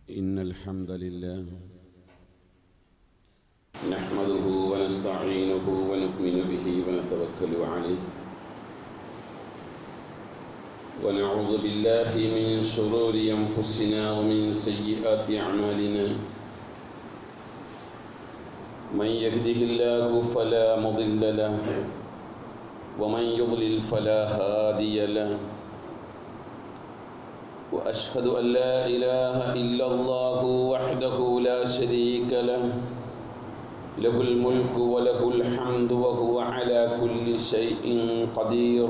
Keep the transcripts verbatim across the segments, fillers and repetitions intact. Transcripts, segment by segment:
إن الحمد لله نحمده ونستعينه ونؤمن به ونتوكل عليه ونعوذ بالله من شرور أنفسنا ومن سيئات أعمالنا من يهده الله فلا مضل له ومن يضلل فلا هادي له وأشهد أن لا إله إلا الله وحده لا شريك له له الملك وله الحمد وهو على كل شيء قدير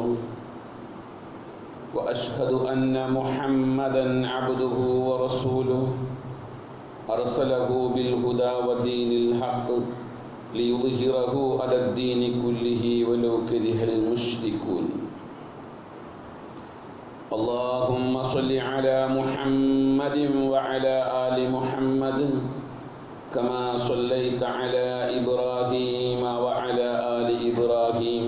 وأشهد أن محمدًا عبده ورسوله أرسله بالهدى ودين الحق ليظهره على الدين كله ولو كره المشركون اللهم صل على محمد وعلى آل محمد كما صليت على إبراهيم وعلى آل إبراهيم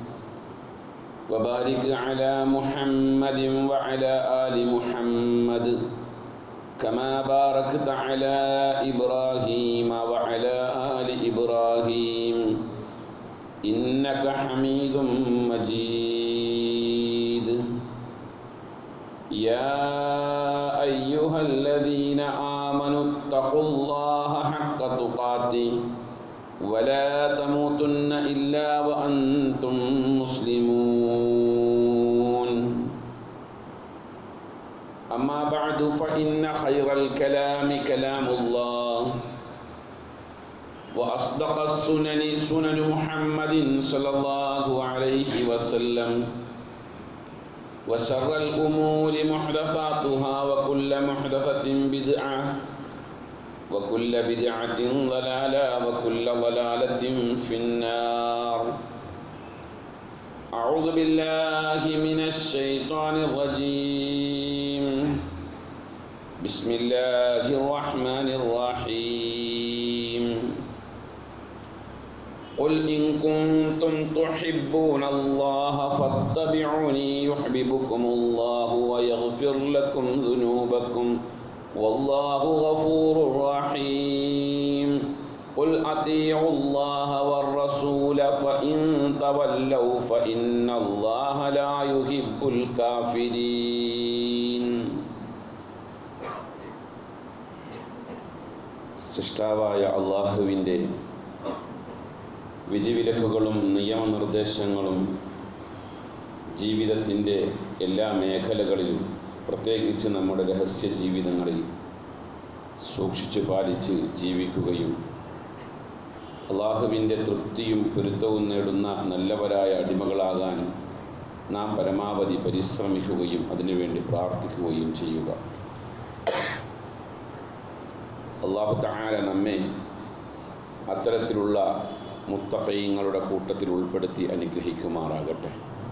وبارك على محمد وعلى آل محمد كما باركت على إبراهيم وعلى آل إبراهيم إنك حميد مجيد يا أيها الذين آمنوا اتقوا الله حق تقاته ولا تموتن إلا وأنتم مسلمون أما بعد فإن خير الكلام كلام الله وأصدق السنن سنن محمد صلى الله عليه وسلم وشر الأمور محدثاتها وكل محدثة بدعة وكل بدعة ضلالة وكل ضلالة في النار أعوذ بالله من الشيطان الرجيم بسم الله الرحمن الرحيم قل إن كنتم تحبون الله فاتبعوني يحببكم الله ويغفر لكم ذنوبكم والله غفور رحيم قل أطيعوا الله والرسول فإن تولوا فإن الله لا يحب الكافرين. സൃഷ്ടാവായ അല്ലാഹുവിൻ്റെ വിധിവിലക്കുകളും നിയമനിർദ്ദേശങ്ങളും ജീവിതത്തിൻ്റെ എല്ലാ മേഖലകളിലും പ്രത്യേകിച്ച് നമ്മുടെ രഹസ്യ ജീവിതങ്ങളിൽ സൂക്ഷിച്ചു പാലിച്ച് ജീവിക്കുകയും അല്ലാഹുവിൻ്റെ തൃപ്തിയും പൊരുത്തവും നേടുന്ന നല്ലവരായ അടിമകളാകാൻ നാം പരമാവധി പരിശ്രമിക്കുകയും അതിനുവേണ്ടി പ്രാർത്ഥിക്കുകയും ചെയ്യുക. അല്ലാഹു തആല നമ്മെ അത്തരത്തിലുള്ള മുത്തഖീങ്ങളുടെ കൂട്ടത്തിൽ ഉൾപ്പെടുത്തി അനുഗ്രഹിക്കുമാറാകട്ടെ.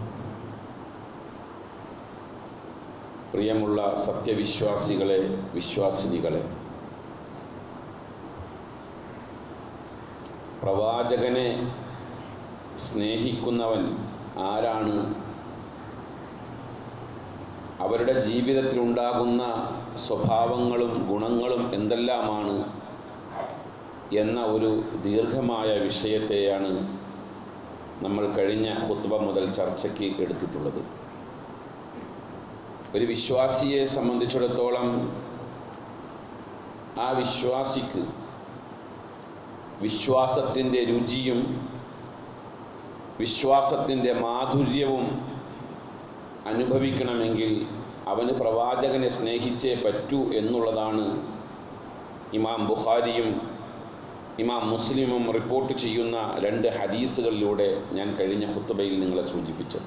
പ്രിയമുള്ള സത്യവിശ്വാസികളെ, വിശ്വാസിനികളെ, പ്രവാചകനെ സ്നേഹിക്കുന്നവൻ ആരാണ്, അവരുടെ ജീവിതത്തിലുണ്ടാകുന്ന സ്വഭാവങ്ങളും ഗുണങ്ങളും എന്തെല്ലാമാണ് എന്ന ഒരു ദീർഘമായ വിഷയത്തെയാണ് നമ്മൾ കഴിഞ്ഞ ഖുത്ബ മുതൽ ചർച്ചയ്ക്ക് എടുത്തിട്ടുള്ളത്. ഒരു വിശ്വാസിയെ സംബന്ധിച്ചിടത്തോളം ആ വിശ്വാസിക്ക് വിശ്വാസത്തിൻ്റെ രുചിയും വിശ്വാസത്തിൻ്റെ മാധുര്യവും അനുഭവിക്കണമെങ്കിൽ അവന് പ്രവാചകനെ സ്നേഹിച്ചേ പറ്റൂ എന്നുള്ളതാണ് ഇമാം ബുഖാരിയും ഇമാം മുസ്ലിമും റിപ്പോർട്ട് ചെയ്യുന്ന രണ്ട് ഹദീസുകളിലൂടെ ഞാൻ കഴിഞ്ഞ ഖുത്ബയിൽ നിങ്ങളെ സൂചിപ്പിച്ചത്.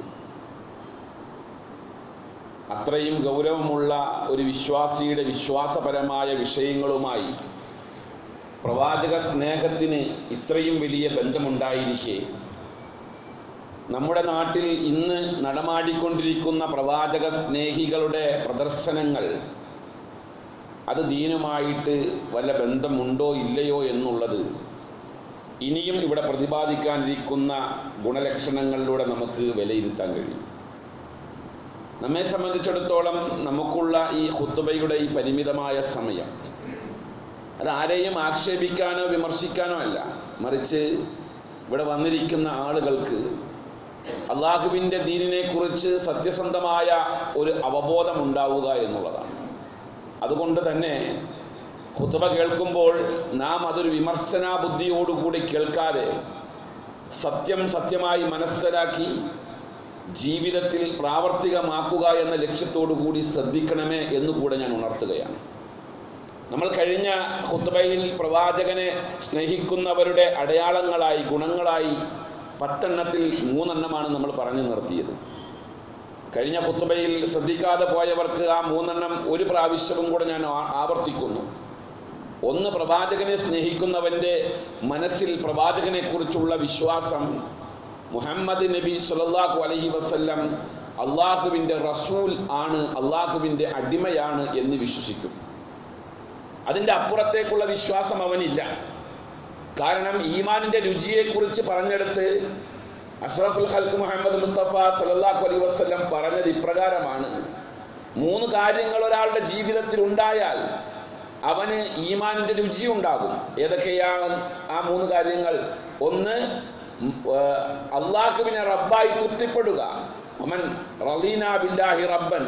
അത്രയും ഗൗരവമുള്ള ഒരു വിശ്വാസിയുടെ വിശ്വാസപരമായ വിഷയങ്ങളുമായി പ്രവാചക സ്നേഹത്തിന് ഇത്രയും വലിയ ബന്ധമുണ്ടായിരിക്കെ നമ്മുടെ നാട്ടിൽ ഇന്ന് നടമാടിക്കൊണ്ടിരിക്കുന്ന പ്രവാചക സ്നേഹികളുടെ പ്രദർശനങ്ങൾ അത് ദീനുമായിട്ട് വല്ല ബന്ധമുണ്ടോ ഇല്ലയോ എന്നുള്ളത് ഇനിയും ഇവിടെ പ്രതിപാദിക്കാനിരിക്കുന്ന ഗുണലക്ഷണങ്ങളിലൂടെ നമുക്ക് വിലയിരുത്താൻ കഴിയും. നമ്മെ സംബന്ധിച്ചിടത്തോളം നമുക്കുള്ള ഈ ഖുത്ബയുടെ ഈ പരിമിതമായ സമയം അത് ആരെയും ആക്ഷേപിക്കാനോ വിമർശിക്കാനോ അല്ല, മറിച്ച് ഇവിടെ വന്നിരിക്കുന്ന ആളുകൾക്ക് അള്ളാഹുവിൻ്റെ ദീനിനെ കുറിച്ച് സത്യസന്ധമായ ഒരു അവബോധം ഉണ്ടാവുക എന്നുള്ളതാണ്. അതുകൊണ്ട് തന്നെ ഖുത്ബ കേൾക്കുമ്പോൾ നാം അതൊരു വിമർശനാ ബുദ്ധിയോടുകൂടി കേൾക്കാതെ സത്യം സത്യമായി മനസ്സിലാക്കി ജീവിതത്തിൽ പ്രാവർത്തികമാക്കുക എന്ന ലക്ഷ്യത്തോടു കൂടി ശ്രദ്ധിക്കണമേ എന്നുകൂടെ ഞാൻ ഉണർത്തുകയാണ്. നമ്മൾ കഴിഞ്ഞ ഖുത്ബയിൽ പ്രവാചകനെ സ്നേഹിക്കുന്നവരുടെ അടയാളങ്ങളായി, ഗുണങ്ങളായി പത്തെണ്ണത്തിൽ മൂന്നെണ്ണമാണ് നമ്മൾ പറഞ്ഞു നിർത്തിയത്. കഴിഞ്ഞ ഖുത്ബയിൽ ശ്രദ്ധിക്കാതെ പോയവർക്ക് ആ മൂന്നെണ്ണം ഒരു പ്രാവശ്യവും കൂടെ ഞാൻ ആവർത്തിക്കുന്നു. ഒന്ന്, പ്രവാചകനെ സ്നേഹിക്കുന്നവൻ്റെ മനസ്സിൽ പ്രവാചകനെ കുറിച്ചുള്ള വിശ്വാസം മുഹമ്മദ് നബി സല്ലല്ലാഹു അലൈഹി വസല്ലം അള്ളാഹുവിൻ്റെ റസൂൽ ആണ്, അള്ളാഹുവിൻ്റെ അടിമയാണ് എന്ന് വിശ്വസിക്കും. അതിൻ്റെ അപ്പുറത്തേക്കുള്ള വിശ്വാസം അവനില്ല. കാരണം ഈമാനിൻ്റെ രുചിയെക്കുറിച്ച് പറഞ്ഞെടുത്ത് അഷ്റഫുൽ ഖൽഖ് മുഹമ്മദ് മുസ്തഫ സല്ലല്ലാഹു അലൈഹി വസല്ലം പറഞ്ഞത് ഇപ്രകാരമാണ്: മൂന്ന് കാര്യങ്ങൾ ഒരാളുടെ ജീവിതത്തിൽ ഉണ്ടായാൽ അവന് ഈമാനിൻ്റെ രുചി ഉണ്ടാകും. ഏതൊക്കെയാണ് ആ മൂന്ന് കാര്യങ്ങൾ? ഒന്ന്, അള്ളാഹുവിനെ റബ്ബായി തൃപ്തിപ്പെടുക. അമൻ റളീന ബില്ലാഹി റബ്ബൻ,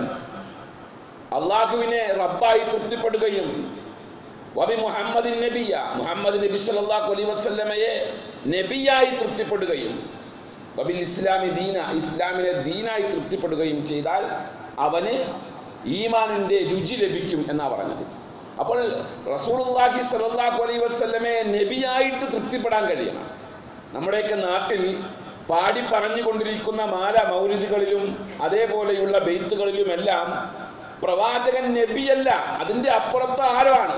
അള്ളാഹുവിനെ റബ്ബായി തൃപ്തിപ്പെടുകയും വബി മുഹമ്മദിൻ നബിയ, മുഹമ്മദ് നബി സല്ലല്ലാഹു അലൈഹി വസല്ലമയെ നബിയായി തൃപ്തിപ്പെടുകയും വബിൽ ഇസ്ലാമി ദീന, ഇസ്ലാമിനെ ദീനായി തൃപ്തിപ്പെടുകയും ചെയ്താൽ അവന് ഈമാനിൻ്റെ രുചി ലഭിക്കും എന്നാണ് പറഞ്ഞത്. അപ്പോൾ റസൂലുള്ളാഹി സ്വല്ലല്ലാഹു അലൈഹി വസല്ലമയെ നബിയായിട്ട് തൃപ്തിപ്പെടാൻ കഴിയണം. നമ്മുടെയൊക്കെ നാട്ടിൽ പാടി പറഞ്ഞുകൊണ്ടിരിക്കുന്ന മാല മൗലിദുകളിലും അതേപോലെയുള്ള ബെയ്ത്തുകളിലുമെല്ലാം പ്രവാചകൻ നബിയല്ല, അതിൻ്റെ അപ്പുറത്ത് ആരാണ്?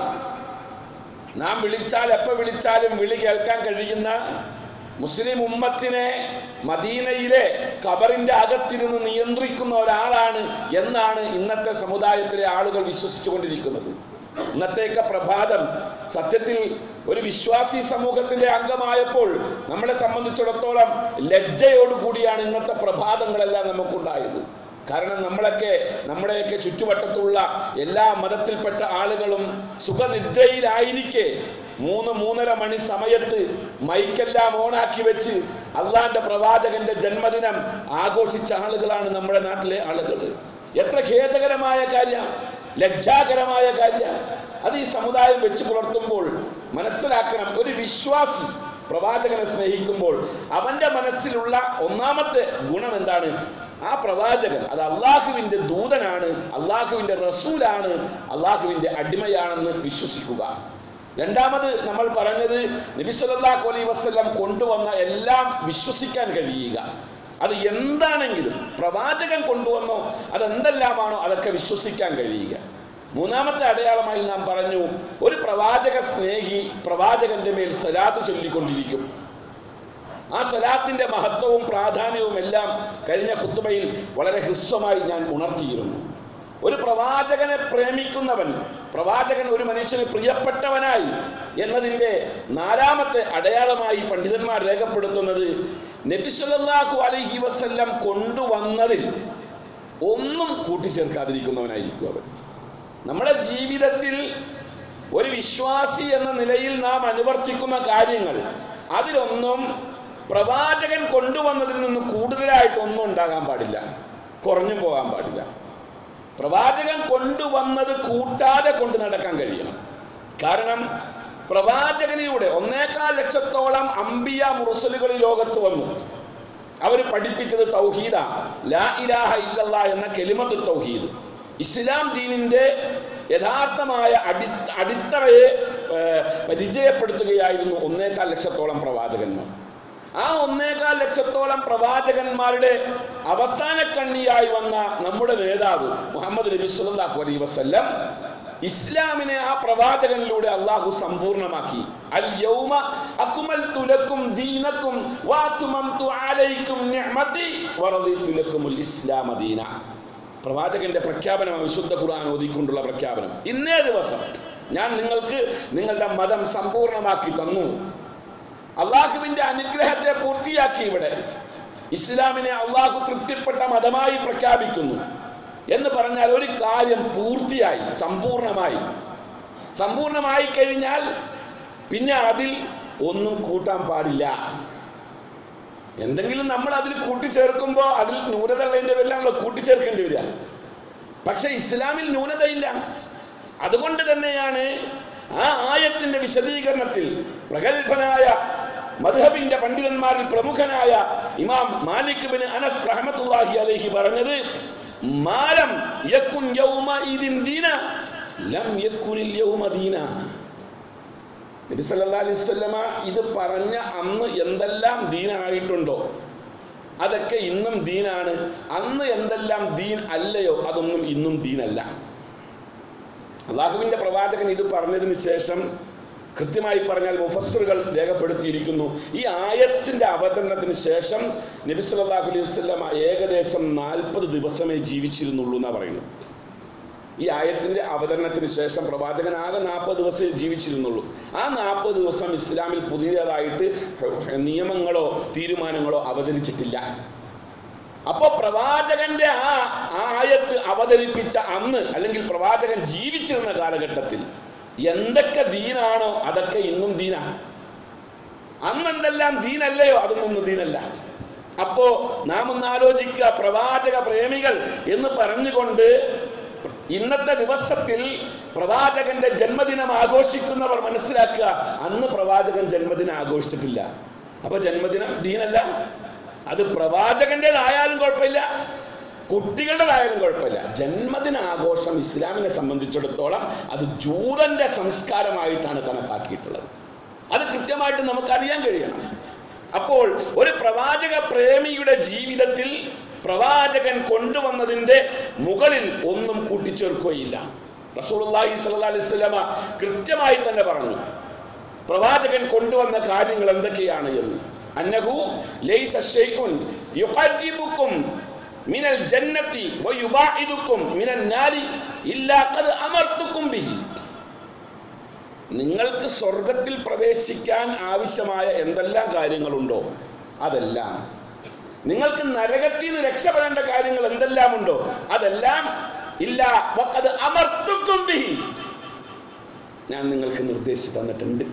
നാം വിളിച്ചാൽ എപ്പോൾ വിളിച്ചാലും വിളി കേൾക്കാൻ കഴിയുന്ന മുസ്ലിം ഉമ്മത്തിനെ മദീനയിലെ ഖബറിന്റെ അകത്തിരുന്ന് നിയന്ത്രിക്കുന്ന ഒരാളാണ് എന്നാണ് ഇന്നത്തെ സമുദായത്തിലെ ആളുകൾ വിശ്വസിച്ചുകൊണ്ടിരിക്കുന്നത്. ഇന്നത്തേക്ക് പ്രഭാതം സത്യത്തിൽ ഒരു വിശ്വാസി സമൂഹത്തിന്റെ അംഗമായപ്പോൾ നമ്മളെ സംബന്ധിച്ചിടത്തോളം ലജ്ജയോടുകൂടിയാണ് ഇന്നത്തെ പ്രഭാതങ്ങളെല്ലാം നമുക്കുണ്ടായത്. കാരണം നമ്മളൊക്കെ നമ്മുടെയൊക്കെ ചുറ്റുവട്ടത്തുള്ള എല്ലാ മതത്തിൽപ്പെട്ട ആളുകളും സുഖനിദ്രയിലായിരിക്കെ മൂന്ന് മൂന്നര മണി സമയത്ത് മൈക്കെല്ലാം ഓണാക്കി വെച്ച് അള്ളാന്റെ പ്രവാചകന്റെ ജന്മദിനം ആഘോഷിച്ച ആളുകളാണ് നമ്മുടെ നാട്ടിലെ ആളുകൾ. എത്ര ഖേദകരമായ കാര്യം, ലജ്ജാകരമായ കാര്യം. അത് ഈ സമുദായം വെച്ച് പുലർത്തുമ്പോൾ മനസ്സിലാക്കണം, ഒരു വിശ്വാസി പ്രവാചകനെ സ്നേഹിക്കുമ്പോൾ അവന്റെ മനസ്സിലുള്ള ഒന്നാമത്തെ ഗുണം എന്താണ്? ആ പ്രവാചകൻ അത് അള്ളാഹുവിന്റെ ദൂതനാണ്, അള്ളാഹുവിന്റെ റസൂലാണ്, അള്ളാഹുവിന്റെ അടിമയാണെന്ന് വിശ്വസിക്കുക. രണ്ടാമത് നമ്മൾ പറഞ്ഞത് നബി സല്ലല്ലാഹു അലൈഹി വസല്ലം കൊണ്ടുവന്ന എല്ലാം വിശ്വസിക്കാൻ കഴിയുക. അത് എന്താണെങ്കിലും പ്രവാചകൻ കൊണ്ടുവന്നോ അതെന്തെല്ലാമാണോ അതൊക്കെ വിശ്വസിക്കാൻ കഴിയുക. മൂന്നാമത്തെ അടയാളമായി നാം പറഞ്ഞു, ഒരു പ്രവാചക സ്നേഹി പ്രവാചകന്റെ മേൽ സലാത്ത് ചൊല്ലിക്കൊണ്ടിരിക്കും. ആ സലാത്തിന്റെ മഹത്വവും പ്രാധാന്യവും എല്ലാം കഴിഞ്ഞ ഖുത്ബയിൽ വളരെ ഹ്രസ്വമായി ഞാൻ ഉണർത്തിയിരുന്നു. ഒരു പ്രവാചകനെ പ്രേമിക്കുന്നവൻ, പ്രവാചകൻ ഒരു മനുഷ്യന് പ്രിയപ്പെട്ടവനായി എന്നതിൻ്റെ നാലാമത്തെ അടയാളമായി പണ്ഡിതന്മാർ രേഖപ്പെടുത്തുന്നത് നബി സല്ലല്ലാഹു അലൈഹി വസല്ലം കൊണ്ടുവന്നതിൽ ഒന്നും കൂട്ടിച്ചേർക്കാതിരിക്കുന്നവനായിരിക്കും അവൻ. നമ്മുടെ ജീവിതത്തിൽ ഒരു വിശ്വാസി എന്ന നിലയിൽ നാം അനുവർത്തിക്കുന്ന കാര്യങ്ങൾ അതിലൊന്നും പ്രവാചകൻ കൊണ്ടുവന്നതിൽ നിന്ന് കൂടുതലായിട്ടൊന്നും ഉണ്ടാകാൻ പാടില്ല, കുറഞ്ഞു പോകാൻ പാടില്ല. പ്രവാചകൻ കൊണ്ടുവന്നത് കൂട്ടാതെ കൊണ്ട് നടക്കാൻ കഴിയണം. കാരണം പ്രവാചകനിലൂടെ ഒന്നേകാൽ ലക്ഷത്തോളം അംബിയ മുർസലുകൾ ഈ ലോകത്ത് വന്നു. അവർ പഠിപ്പിച്ചത് തൗഹീദാ, ലാ ഇലാഹ ഇല്ലല്ലാഹ് എന്ന കലിമത്ത് തൗഹീദ്. ഇസ്ലാം ദീനിന്റെ യഥാർത്ഥമായ അടി അടിത്തറയെ പരിചയപ്പെടുത്തുകയായിരുന്നു ഒന്നേകാൽ ലക്ഷത്തോളം പ്രവാചകന്മാർ. ആ ഒന്നേകാൽ ലക്ഷത്തോളം പ്രവാചകന്മാരുടെ അവസാന കണ്ണിയായി വന്ന നമ്മുടെ നേതാവ് മുഹമ്മദ് നബി സല്ലല്ലാഹു അലൈഹി വസല്ലം ഇസ്ലാമിനെ ആ പ്രവാചകനിലൂടെ അള്ളാഹു സമ്പൂർണമാക്കി. അൽ യൗമ അക്മൽതു ലക്കും ദീനക്കും വഅത്മംതു അലൈക്കും നിഅമതി വറദിതു ലക്കുമുൽ ഇസ്ലാമ ദീന. പ്രവാചകന്റെ പ്രഖ്യാപനമാണ് വിശുദ്ധ ഖുർആൻ ഓതിക്കൊണ്ടുള്ള പ്രഖ്യാപനം. ഇന്നേ ദിവസം ഞാൻ നിങ്ങൾക്ക് നിങ്ങളുടെ മതം സമ്പൂർണമാക്കി തന്നു. അള്ളാഹുവിന്റെ അനുഗ്രഹത്തെ പൂർത്തിയാക്കി. ഇവിടെ ഇസ്ലാമിനെ അള്ളാഹു തൃപ്തിപ്പെട്ട മതമായി പ്രഖ്യാപിക്കുന്നു. എന്ന് പറഞ്ഞാൽ ഒരു കാര്യം പൂർത്തിയായി, സമ്പൂർണമായി. സമ്പൂർണമായി കഴിഞ്ഞാൽ പിന്നെ അതിൽ ഒന്നും കൂട്ടാൻ പാടില്ല. എന്തെങ്കിലും നമ്മൾ അതിൽ കൂട്ടിച്ചേർക്കുമ്പോൾ അതിൽ ന്യൂനതയുള്ളതിൻ്റെ പേരിലാണല്ലോ കൂട്ടിച്ചേർക്കേണ്ടി വരിക. പക്ഷെ ഇസ്ലാമിൽ ന്യൂനതയില്ല. അതുകൊണ്ട് തന്നെയാണ് ആ ആയത്തിന്റെ വിശദീകരണത്തിൽ പ്രഗത്ഭനായ മദ്ഹബിന്റെ പണ്ഡിതന്മാരിൽ പ്രമുഖനായ ഇമാം മാലിക് ബിൻ അനസ് റഹ്മത്തുള്ളാഹി അലൈഹി പറഞ്ഞത്, മാലം യകുൻ യൗമഇദിൻ ദീന ലം യകുനിൽ യൗമ ദീന. നബി സല്ലല്ലാഹു അലൈഹി വസല്ലമ ഇത് പറഞ്ഞ അന്ന് എന്തെല്ലാം ദീനായിട്ടുണ്ടോ അതൊക്കെ ഇന്നും ദീനാണ്. അന്ന് എന്തെല്ലാം ദീൻ അല്ലയോ അതൊന്നും ഇന്നും ദീനല്ല. അള്ളാഹുവിന്റെ പ്രവാചകൻ ഇത് പറഞ്ഞതിന് ശേഷം കൃത്യമായി പറഞ്ഞാൽ മുഫസ്സിറുകൾ രേഖപ്പെടുത്തിയിരിക്കുന്നു, ഈ ആയത്തിന്റെ അവതരണത്തിന് ശേഷം നബി സല്ലല്ലാഹു അലൈഹി വസല്ലമ ഏകദേശം നാൽപ്പത് ദിവസമേ ജീവിച്ചിരുന്നുള്ളൂ എന്നാ പറയുന്നത്. ഈ ആയത്തിന്റെ അവതരണത്തിന് ശേഷം പ്രവാചകൻ ആകെ നാൽപ്പത് ദിവസമേ ജീവിച്ചിരുന്നുള്ളൂ. ആ നാൽപ്പത് ദിവസം ഇസ്ലാമിൽ പുതിയതായിട്ട് നിയമങ്ങളോ തീരുമാനങ്ങളോ അവതരിച്ചിട്ടില്ല. അപ്പോ പ്രവാചകന്റെ ആ ആയത്ത് അവതരിപ്പിച്ച അന്ന്, അല്ലെങ്കിൽ പ്രവാചകൻ ജീവിച്ചിരുന്ന കാലഘട്ടത്തിൽ എന്തൊക്കെ ദീനാണോ അതൊക്കെ ഇന്നും ദീനാണ്. അന്നെന്തെല്ലാം ദീനല്ലയോ അതൊന്നും ദീനല്ല. അപ്പോ നാം ഒന്ന് ആലോചിക്കുക, പ്രവാചക പ്രേമികൾ എന്ന് പറഞ്ഞുകൊണ്ട് ഇന്നത്തെ ദിവസത്തിൽ പ്രവാചകന്റെ ജന്മദിനം ആഘോഷിക്കുന്നവർ മനസ്സിലാക്കുക, അന്ന് പ്രവാചകൻ ജന്മദിനം ആഘോഷിച്ചിട്ടില്ല. അപ്പൊ ജന്മദിനം ദീനല്ല. അത് പ്രവാചകന്റേതായാലും കുഴപ്പമില്ല, കുട്ടികളുടേതായാലും കുഴപ്പമില്ല. ജന്മദിന ആഘോഷം ഇസ്ലാമിനെ സംബന്ധിച്ചിടത്തോളം അത് ജൂതന്റെ സംസ്കാരമായിട്ടാണ് കണക്കാക്കിയിട്ടുള്ളത്. അത് കൃത്യമായിട്ട് നമുക്കറിയാൻ കഴിയണം. അപ്പോൾ ഒരു പ്രവാചക പ്രേമിയുടെ ജീവിതത്തിൽ പ്രവാചകൻ കൊണ്ടുവന്നതിന്റെ മുകളിൽ ഒന്നും കൂട്ടിച്ചേർക്കുകയില്ല. റസൂലുള്ളാഹി സ്വല്ലല്ലാഹു അലൈഹി വസല്ലമ കൃത്യമായി തന്നെ പറഞ്ഞു പ്രവാചകൻ കൊണ്ടുവന്ന കാര്യങ്ങൾ എന്തൊക്കെയാണ് എന്ന്. അന്നഹു ലൈസ ശൈഉൻ യുഖദ്ദിബുക്കും മിനൽ ജന്നതി വയുബാഇദുക്കും മിനൻ നാരി ഇല്ലാ ഖദ് അമർതുക്കും ബിഹി. നിങ്ങൾക്ക് സ്വർഗത്തിൽ പ്രവേശിക്കാൻ ആവശ്യമായ എന്തെല്ലാം കാര്യങ്ങളുണ്ടോ അതെല്ലാം, നിങ്ങൾക്ക് നരകത്തിൽ നിന്ന് രക്ഷപ്പെടേണ്ട കാര്യങ്ങൾ എന്തെല്ലാം ഉണ്ടോ അതെല്ലാം ഇല്ല വഖദ് അമർതുക്കും ബിഹി, ഞാൻ നിങ്ങൾക്ക് നിർദ്ദേശിച്ചു തന്നിട്ടുണ്ട്.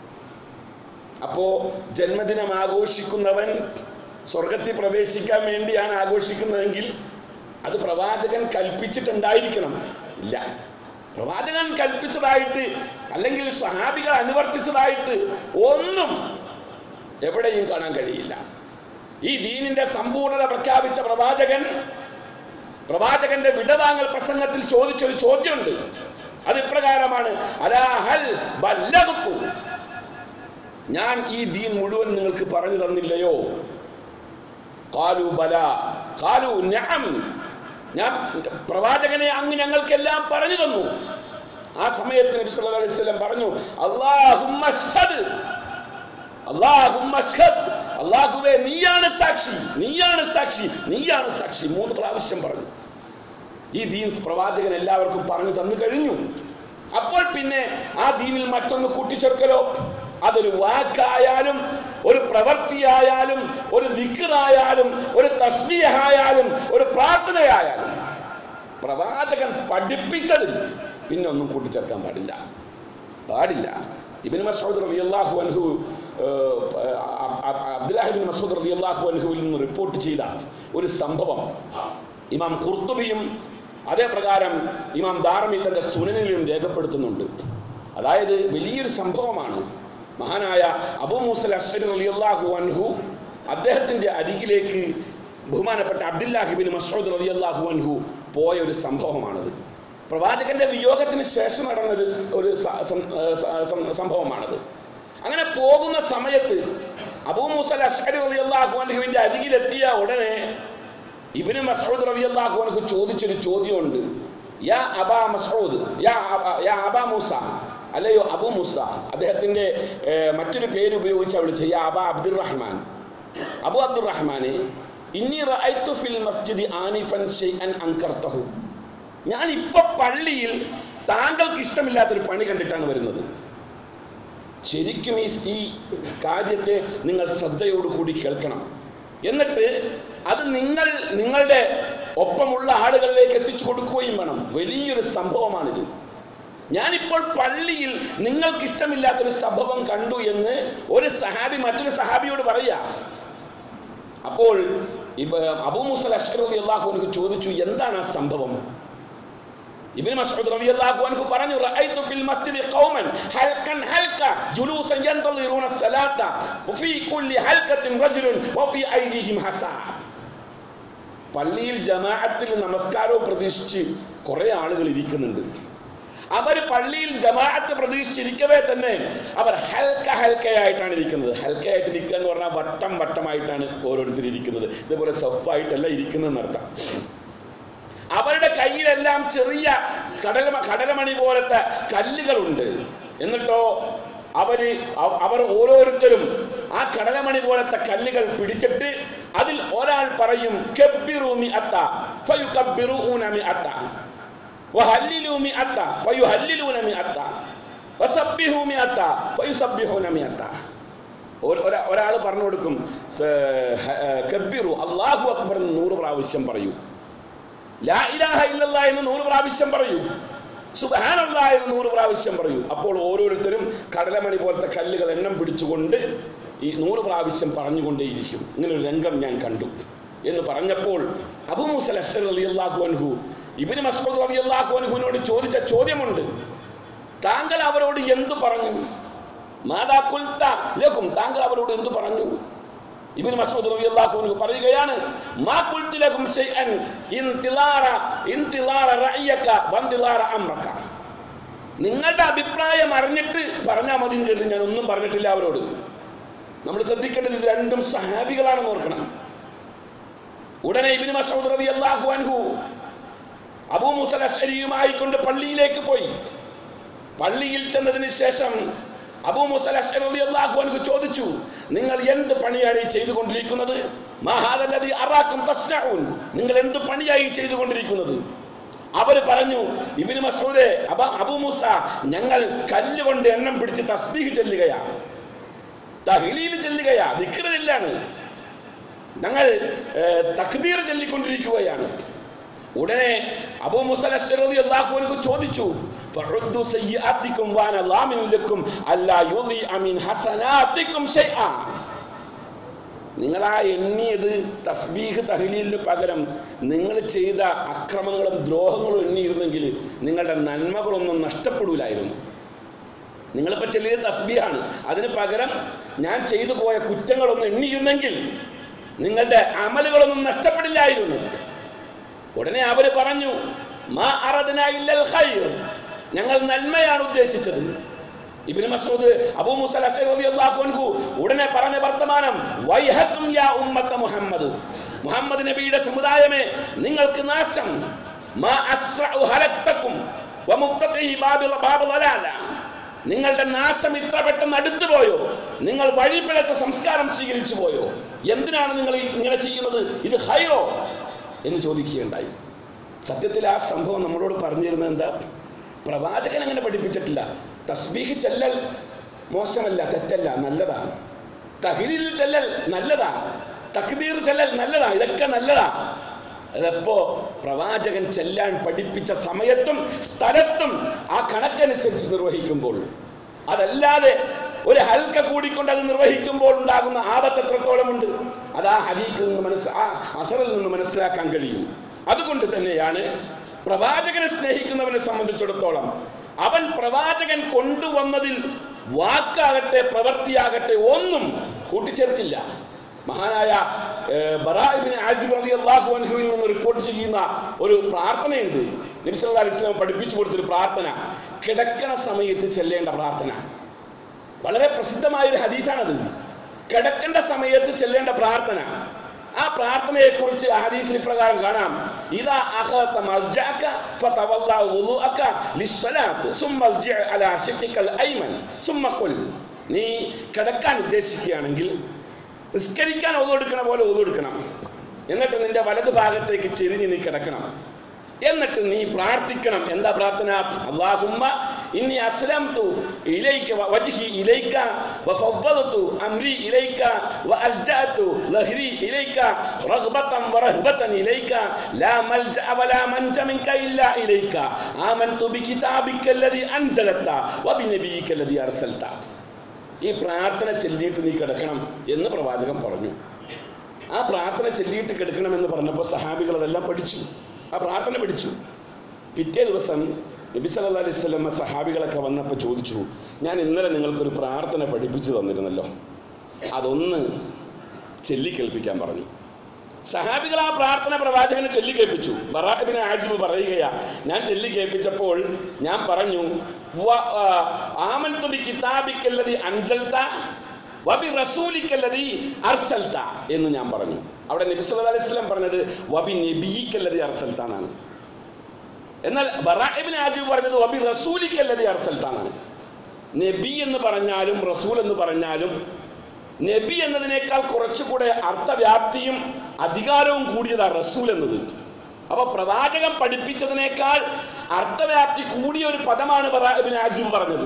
അപ്പോ ജന്മദിനം ആഘോഷിക്കുന്നവൻ സ്വർഗത്തിൽ പ്രവേശിക്കാൻ വേണ്ടിയാണ് ആഘോഷിക്കുന്നതെങ്കിൽ അത് പ്രവാചകൻ കൽപ്പിച്ചിട്ടുണ്ടായിരിക്കണം. ഇല്ല, പ്രവാചകൻ കൽപ്പിച്ചതായിട്ട് അല്ലെങ്കിൽ സഹാബികൾ അനുവർത്തിച്ചതായിട്ട് ഒന്നും എവിടെയും കാണാൻ കഴിയില്ല. ഈ ദീനിന്റെ സമ്പൂർണത പ്രഖ്യാപിച്ച പ്രവാചകൻ പ്രവാചകന്റെ വിടവാങ്ങൽ പ്രസംഗത്തിൽ ചോദിച്ചൊരു ചോദ്യമുണ്ട്. അത് ഇപ്രകാരമാണ്, അലാ ഹൽ ബല്ലഗ്തു, ഞാൻ ഈ ദീൻ മുഴുവൻ നിങ്ങൾക്ക് പറഞ്ഞു തന്നില്ലയോ? ഖാലു ബല ഖാലു നഅം, ഞാൻ പ്രവാചകനെ അങ്ങ് ഞങ്ങൾക്കെല്ലാം പറഞ്ഞു തന്നു. ആ സമയത്ത് നബി സല്ലല്ലാഹു അലൈഹി വസല്ലം പറഞ്ഞു, അല്ലാഹുമ്മ അശ്ഹദ്, അല്ലാഹുമ്മ അശ്ഹദ്, അല്ലാഹുവേ നീയാണ് സാക്ഷി, നീയാണ് സാക്ഷി, നീയാണ് സാക്ഷി, മൂന്ന് പ്രാവശ്യം പറഞ്ഞു. ഈ ദീൻ പ്രവാചകൻ എല്ലാവർക്കും പറഞ്ഞു തന്നു കഴിഞ്ഞു. അപ്പോൾ പിന്നെ ആ ദീനിൽ മറ്റൊന്ന് കൂട്ടിച്ചേർക്കലോ? അതൊരു വാക്കായാലും ഒരു പ്രവൃത്തിയായാലും ഒരു ദിക്റായാലും ഒരു തസ്ബീഹായാലും ഒരു പ്രാർത്ഥനയായാലും പ്രവാചകൻ പഠിപ്പിച്ചതിൽ പിന്നെ ഒന്നും കൂട്ടിച്ചേർക്കാൻ പാടില്ല പാടില്ല ഇബ്നു മസ്ഊദ് റളിയല്ലാഹു അൻഹു അബ്ദുല്ലാഹ് ഇബ്നു മസ്ഊദ് റളിയല്ലാഹു അൻഹുവിൽ നിന്ന് റിപ്പോർട്ട് ചെയ്ത ഒരു സംഭവം ഇമാം ഖുർത്തുബിയും അതേ പ്രകാരം ഇമാം ദാറമി തന്റെ സുനനിലും രേഖപ്പെടുത്തുന്നുണ്ട്. അതായത് വലിയൊരു സംഭവമാണ്. മഹാനായ അബൂ മൂസൽ അശ്അരി റളിയല്ലാഹു അൻഹു അദ്ദേഹത്തിന്റെ അരികിലേക്ക് ബഹുമാനപ്പെട്ട അബ്ദുല്ലാഹ് ഇബ്നു മസ്ഊദ് റളിയല്ലാഹു അൻഹു പോയ ഒരു സംഭവമാണത്. പ്രവാചകന്റെ വിയോഗത്തിന് ശേഷം നടന്ന ഒരു ഒരു സംഭവമാണത്. അങ്ങനെ പോകുന്ന സമയത്ത് അബൂ മൂസൽ അശ്അരി റളിയല്ലാഹു അൻഹുവിന്റെ അരികിലെത്തിയ ഉടനെ ഇബ്നു മസ്ഊദ് റളിയല്ലാഹു അൻഹു ചോദിച്ചൊരു ചോദ്യമുണ്ട്. യാ അബാ മസ്ഊദ്, യാ യാ അബാ മൂസ, അല്ലയോ അബൂ മൂസ. അദ്ദേഹത്തിന്റെ മറ്റൊരു പേര് ഉപയോഗിച്ച് വിളിച്ച യാ അബാ അബ്ദുറഹ്മാൻ, അബു അബ്ദുറഹ്മാനെ, ഇന്നി റഅയ്തു ഫിൽ മസ്ജിദി ആനിഫൻ ശൈഅൻ അൻകർതഹു, ഞാൻ ഇപ്പൊ പള്ളിയിൽ താങ്കൾക്ക് ഇഷ്ടമില്ലാത്തൊരു പണി കണ്ടിട്ടാണ് വരുന്നത്. ശരിക്കും ഈ കാര്യത്തെ നിങ്ങൾ ശ്രദ്ധയോടുകൂടി കേൾക്കണം. എന്നിട്ട് അത് നിങ്ങൾ നിങ്ങളുടെ ഒപ്പമുള്ള ആളുകളിലേക്ക് എത്തിച്ചു കൊടുക്കുകയും വേണം. വലിയൊരു സംഭവമാണിത്. ഞാനിപ്പോൾ പള്ളിയിൽ നിങ്ങൾക്ക് ഇഷ്ടമില്ലാത്തൊരു സംഭവം കണ്ടു എന്ന് ഒരു സഹാബി മറ്റൊരു സഹാബിയോട് പറയാ. അപ്പോൾ അബൂ മൂസ അശ്അരി റളിയല്ലാഹു അൻഹു ചോദിച്ചു, എന്താണ് ആ സംഭവം? ഇബ്നു മസ്ഊദ് റളിയല്ലാഹു അൻഹു പറഞ്ഞു, റഅയ്തു ഫിൽ മസ്ജിദി ഖൗമൻ ഹൽകൻ ഹൽക ജുലൂസൻ യന്തളിറൂന അസ്സലാത വഫീ കുല്ലി ഹൽകത്തിൻ റജുലുൻ വഫീ ഐദിഹിം ഹസാ. പള്ളിയിൽ ജമാഅത്തിൽ നമസ്കാരവും പ്രതീക്ഷിച്ച് കുറെ ആളുകൾ ഇരിക്കുന്നുണ്ട്. അവർ പള്ളിയിൽ ജമാഅത്ത് പ്രതീക്ഷിച്ചിരിക്കവേ തന്നെ അവർ ഹൽക്ക ഹൽക്കയായിട്ടാണ് ഇരിക്കുന്നത്. ഹൽക്കയായിട്ട് ഇരിക്കുക എന്ന് പറഞ്ഞാൽ വട്ടം വട്ടമായിട്ടാണ് ഓരോരുത്തർ ഇരിക്കുന്നത്. ഇതേപോലെ സഫായിട്ടല്ല ഇരിക്കുന്നതെന്ന് അർത്ഥം. അവരുടെ കയ്യിലെല്ലാം ചെറിയ കടല കടലമണി പോലത്തെ കല്ലുകളുണ്ട്. എന്നിട്ടോ അവര് അവർ ഓരോരുത്തരും ആ കടലമണി പോലത്തെ കല്ലുകൾ പിടിച്ചിട്ട് അതിൽ ഒരാൾ പറയും കബ്ബിറൂ മിഅത്ത ഫയുകബ്ബിറൂന മിഅത്ത വഹല്ലിലൂ മിഅത്ത ഫയുഹല്ലിലൂന മിഅത്ത വസബ്ബിഹൂ മിഅത്ത ഫയുസബ്ബിഹൂന മിഅത്ത. ഒരാൾ പറഞ്ഞു കൊടുക്കും കബ്ബിറു അല്ലാഹു അക്ബർ എന്ന് നൂറ് പ്രാവശ്യം പറയൂ, ലാ ഇലാഹ ഇല്ലല്ലാഹ് എന്ന് നൂറ് പ്രാവശ്യം പറയൂ, സുബ്ഹാനല്ലാഹ് എന്ന് നൂറ് പ്രാവശ്യം പറയൂ. അപ്പോൾ ഓരോരുത്തരും കടലമണി പോലത്തെ കല്ലുകൾ എണ്ണം പിടിച്ചുകൊണ്ട് ഈ നൂറ് പ്രാവശ്യം പറഞ്ഞുകൊണ്ടേയിരിക്കും. ഇങ്ങനെ ഒരു രംഗം ഞാൻ കണ്ടു എന്ന് പറഞ്ഞപ്പോൾ അബൂ മൂസ അശ്അരി റളിയല്ലാഹു അൻഹു ഇബ്നു മസ്ഊദ് റളിയല്ലാഹു അൻഹുവിനോട് ചോദിച്ച ചോദ്യമുണ്ട്. താങ്കൾ അവരോട് എന്തു പറഞ്ഞു? മാദാ ഖുൽത ലഹും, താങ്കൾ അവരോട് എന്തു പറഞ്ഞു? ഇബ്നു മസ്ഊദ് റളിയല്ലാഹു അൻഹു പറയുകയാണ്, മാ ഖുൽതു ലഹും ശൈഅൻ ഇന്തിലാറ ഇന്തിലാറ റഅയക വന്തിലാറ അംറക. നിങ്ങളുടെ അഭിപ്രായം അറിഞ്ഞിട്ട് പറഞ്ഞാൽ മതി എന്ന് കരുതി ഞാൻ ഒന്നും പറഞ്ഞിട്ടില്ല അവരോട്. നമ്മൾ ശ്രദ്ധിക്കേണ്ടത് ഇത് രണ്ടും സഹാബികളാണെന്ന് ഓർക്കണം. ഉടനെ ഇബ്നു മസ്ഊദ് റളിയല്ലാഹു അൻഹു അബൂ മൂസ അശ്അരിയുമായി കൊണ്ട് പള്ളിയിലേക്ക് പോയി. പള്ളിയിൽ ചെന്നതിന് ശേഷം അബൂ മൂസ അശ്അരി റളിയല്ലാഹു അൻഹു ചോദിച്ചു, നിങ്ങൾ എന്ത് പണിയാണ് ഈ ചെയ്തുകൊണ്ടിരിക്കുന്നത്? മാ ഹാദല്ലദീ അറാകും തസ്നഊൻ, നിങ്ങൾ എന്ത് പണിയായി ചെയ്തുകൊണ്ടിരിക്കുന്നത്? അവർ പറഞ്ഞു, ഇബ്നു മസ്ഊദേ അബൂ മൂസ, ഞങ്ങൾ കല്ലുകൊണ്ട് എണ്ണം പിടിച്ച് തസ്ബീഹ് ചൊല്ലുകയാ, തഹ്ലീൽ ചൊല്ലുകയാ, ദിക്ർ ചൊല്ലാണ്, ഞങ്ങൾ തക്ബീർ ചൊല്ലിക്കൊണ്ടിരിക്കുകയാണ്. ഉടനെ അബൂ മൂസ അശ്അരി റളിയല്ലാഹു അൻഹു ചോദിച്ചു, ഫഉദ്ദു സയ്യിഅതികും വഅന ളാമിൻ ലക്കും അല്ലാ യുളിഅ മിൻ ഹസനാതികും ശൈഅ. നിങ്ങളാ എണ്ണിയത് തസ്ബീഹ് തഹ്ലീലിന് പകരം നിങ്ങൾ ചെയ്ത അക്രമങ്ങളും ദ്രോഹങ്ങളും എണ്ണിയിരുന്നെങ്കിൽ നിങ്ങളുടെ നന്മകളൊന്നും നഷ്ടപ്പെടൂലായിരുന്നു. നിങ്ങളിപ്പോൾ ചെല്ലിയത് തസ്ബീഹാണ്, അതിന് പകരം ഞാൻ ചെയ്തു പോയ കുറ്റങ്ങളൊന്നും എണ്ണിയിരുന്നെങ്കിൽ നിങ്ങളുടെ അമലുകളൊന്നും നഷ്ടപ്പെടില്ലായിരുന്നു. ഉടനെ അവർ പറഞ്ഞു, മാ അറദ്നാ ഇല്ലൽ ഖൈർ, ഞങ്ങൾ നന്മയാണ് ഉദ്ദേശിച്ചത്. ഇബ്നു മസ്ഊദ് അബൂ മൂസ അശ്അരി റളിയല്ലാഹു അൻഹു ഉടനെ പറഞ്ഞ വർത്തമാനം, വൈഹക്കും യാ ഉമ്മത്ത മുഹമ്മദ്, മുഹമ്മദ് നബിയുടെ സമുദായമേ നിങ്ങൾക്ക് നാശം. മാ അസ്റഉ ഹലക്തകും വമുഖ്തതി ബാബിൽ ബാബിൽ അലാല, നിങ്ങളുടെ നാശം ഇത്ര പെട്ടെന്ന് അടുത്തു പോയോ? നിങ്ങൾ വഴിപിഴച്ച സംസ്കാരം സ്വീകരിച്ചു പോയോ? എന്തിനാണ് നിങ്ങൾ ഇങ്ങനെ ചെയ്യുന്നത്? ഇത് ഖൈറോ എന്ന് ചോദിക്കുകയുണ്ടായി. സത്യത്തിൽ ആ സംഭവം നമ്മളോട് പറഞ്ഞിരുന്നത് എന്താ? പ്രവാചകൻ അങ്ങനെ പഠിപ്പിച്ചിട്ടില്ല. തസ്ബീഹ് ചെല്ലൽ മോശമല്ല, തെറ്റല്ല, നല്ലതാണ്. തഹ്ലീൽ ചെല്ലൽ നല്ലതാ, തക്ബീർ ചെല്ലൽ നല്ലതാ, ഇതൊക്കെ നല്ലതാ. അതെപ്പോ പ്രവാചകൻ ചെല്ലാൻ പഠിപ്പിച്ച സമയത്തും സ്ഥലത്തും ആ കണക്കനുസരിച്ച് നിർവഹിക്കുമ്പോൾ, അതല്ലാതെ ഒരു ഹൽക്ക കൂടിക്കൊണ്ട് അത് നിർവഹിക്കുമ്പോൾ ഉണ്ടാകുന്ന ആപത്ത് എത്രത്തോളമുണ്ട് അത് ആ ഹദീസിൽ നിന്ന് മനസ്സ് ആ അസറിൽ നിന്ന് മനസ്സിലാക്കാൻ കഴിയും. അതുകൊണ്ട് തന്നെയാണ് പ്രവാചകനെ സ്നേഹിക്കുന്നവനെ സംബന്ധിച്ചിടത്തോളം അവൻ പ്രവാചകൻ കൊണ്ടുവന്നതിൽ വാക്കാകട്ടെ പ്രവൃത്തിയാകട്ടെ ഒന്നും കൂട്ടിച്ചേർക്കില്ല. മഹാനായ ബറാ ഇബ്നു ആസിബ് റളിയല്ലാഹു അൻഹുവിൽ നിന്ന് റിപ്പോർട്ട് ചെയ്യുന്ന ഒരു പ്രാർത്ഥനയുണ്ട്. നബി സല്ലല്ലാഹു അലൈഹി വസല്ലം പഠിപ്പിച്ചു കൊടുത്തൊരു പ്രാർത്ഥന, കിടക്കണ സമയത്ത് ചെല്ലേണ്ട പ്രാർത്ഥന. വളരെ പ്രസിദ്ധമായ ഒരു ഹദീസാണത്. കിടക്കേണ്ട സമയത്ത് ചെല്ലേണ്ട പ്രാർത്ഥന. ആ പ്രാർത്ഥനയെ കുറിച്ച് ഹദീസിൽ ഇപ്രകാരം കാണാം, ഇദാ അഖത മൽജഅക ഫതവല്ല വുളുഅക ലിസ്സലാത്ത് സുമ്മ അൽജി അലാ ശിഖികൽ അയ്മൻ സുമ്മ ഖുൽ. നീ കിടക്കാൻ ഉദ്ദേശിക്കുകയാണെങ്കിൽ നിസ്കരിക്കാൻ ഒതു എടുക്കണ പോലെ ഒതു എടുക്കണം. എന്നിട്ട് നിന്റെ വലതു ഭാഗത്തേക്ക് ചെരിഞ്ഞ് നീ കിടക്കണം. എന്നിട്ട് നീ പ്രാർത്ഥിക്കണം. എന്താ പ്രാർത്ഥന? അല്ലാഹുമ്മ ഇന്നി അസ്ലംതു ഇലൈക വജ്ഹി ഇലൈക വഫവ്വദതു അംരി ഇലൈക വഅൽജഅതു ലഹ്രി ഇലൈക റഗ്ബതൻ വറഹ്ബതൻ ഇലൈക ലാ മൽജഅ വലാ മൻജ മിൻക ഇല്ലാ ഇലൈക ആമൻതു ബികിതാബിക്കല്ലദി അൻസലത വബിനബിയിക്കല്ലദി അർസൽത. ഈ പ്രാർത്ഥന ചൊല്ലിയിട്ട് നീ കിടക്കണം എന്ന് പ്രവാചകൻ പറഞ്ഞു. ആ പ്രാർത്ഥന ചൊല്ലിയിട്ട് കിടക്കണമെന്ന് പറഞ്ഞപ്പോൾ സഹാബികൾ അതെല്ലാം പഠിച്ചു, ആ പ്രാർത്ഥന പഠിച്ചു. പിറ്റേ ദിവസം നബി സല്ലല്ലാഹു അലൈഹി വസല്ലം സഹാബികളൊക്കെ വന്നപ്പോൾ ചോദിച്ചു, ഞാൻ ഇന്നലെ നിങ്ങൾക്കൊരു പ്രാർത്ഥന പഠിപ്പിച്ചു തന്നിരുന്നല്ലോ, അതൊന്ന് ചൊല്ലിക്കേൾപ്പിക്കാൻ പറഞ്ഞു. സഹാബികൾ ആ പ്രാർത്ഥന പ്രവാചകനെ ചൊല്ലിക്കേൾപ്പിച്ചു. ബറാ ഇബ്നു ആസിബ് പറയുകയാ, ഞാൻ ചൊല്ലിക്കേൾപ്പിച്ചപ്പോൾ ഞാൻ പറഞ്ഞു, ആമൻതു ബികിതാബിക്കല്ലദി അൻസൽത വബി റസൂലിക്കല്ലദി അർസൽത എന്ന് ഞാൻ പറഞ്ഞു. അവിടെ നബി സല്ലല്ലാഹു അലൈഹി വസല്ലം പറഞ്ഞത് വബി നബിയിക്കല്ലദി അർസൽത എന്നാണ്. എന്നാൽ ബറാ ഇബ്നു ആസിബ് പറഞ്ഞത് വബി റസൂലിക്കല്ലദി അർസൽത എന്നാണ്. നബി എന്ന് പറഞ്ഞാലും റസൂൽ എന്ന് പറഞ്ഞാലും നബി എന്നതിനേക്കാൾ കുറച്ചുകൂടെ അർത്ഥവ്യാപ്തിയും അധികാരവും കൂടിയതാണ് റസൂൽ എന്നത്. അപ്പൊ പ്രവാചകൻ പഠിപ്പിച്ചതിനേക്കാൾ അർത്ഥവ്യാപ്തി കൂടിയ ഒരു പദമാണ് ബറാ ഇബ്നു ആസിബ് പറഞ്ഞത്.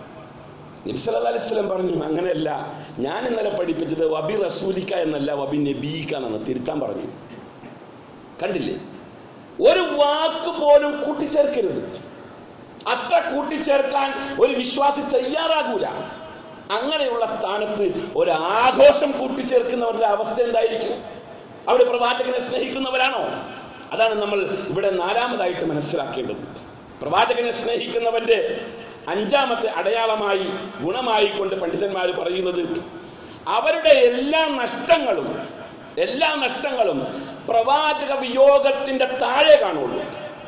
നബി സല്ലല്ലാഹു അലൈഹി വസല്ലം പറഞ്ഞു, അങ്ങനെയല്ല, ഞാൻ ഇന്നലെ പഠിപ്പിച്ചത് വബി റസൂലിക്ക എന്നല്ല വബി നബീക്ക എന്നാണ്, തിരുത്താൻ പറഞ്ഞു. കണ്ടില്ലേ, ഒരു വാക്ക് പോലും കൂട്ടിച്ചേർക്കരുത്. അത്ര കൂട്ടിച്ചേർക്കാൻ ഒരു വിശ്വാസി തയ്യാറാകൂല. അങ്ങനെയുള്ള സ്ഥാനത്ത് ഒരു ആഘോഷം കൂട്ടിച്ചേർക്കുന്നവരുടെ അവസ്ഥ എന്തായിരിക്കും? അവർ പ്രവാചകനെ സ്നേഹിക്കുന്നവരാണോ? അതാണ് നമ്മൾ ഇവിടെ നാലാമതായിട്ട് മനസ്സിലാക്കേണ്ടത്. പ്രവാചകനെ സ്നേഹിക്കുന്നവന്റെ അഞ്ചാമത്തെ അടയാളമായി ഗുണമായി കൊണ്ട് പണ്ഡിതന്മാർ പറയുന്നത്, അവരുടെ എല്ലാ നഷ്ടങ്ങളും എല്ലാ നഷ്ടങ്ങളും പ്രവാചക വിയോഗത്തിന്റെ താഴെ കാണുള്ളൂ.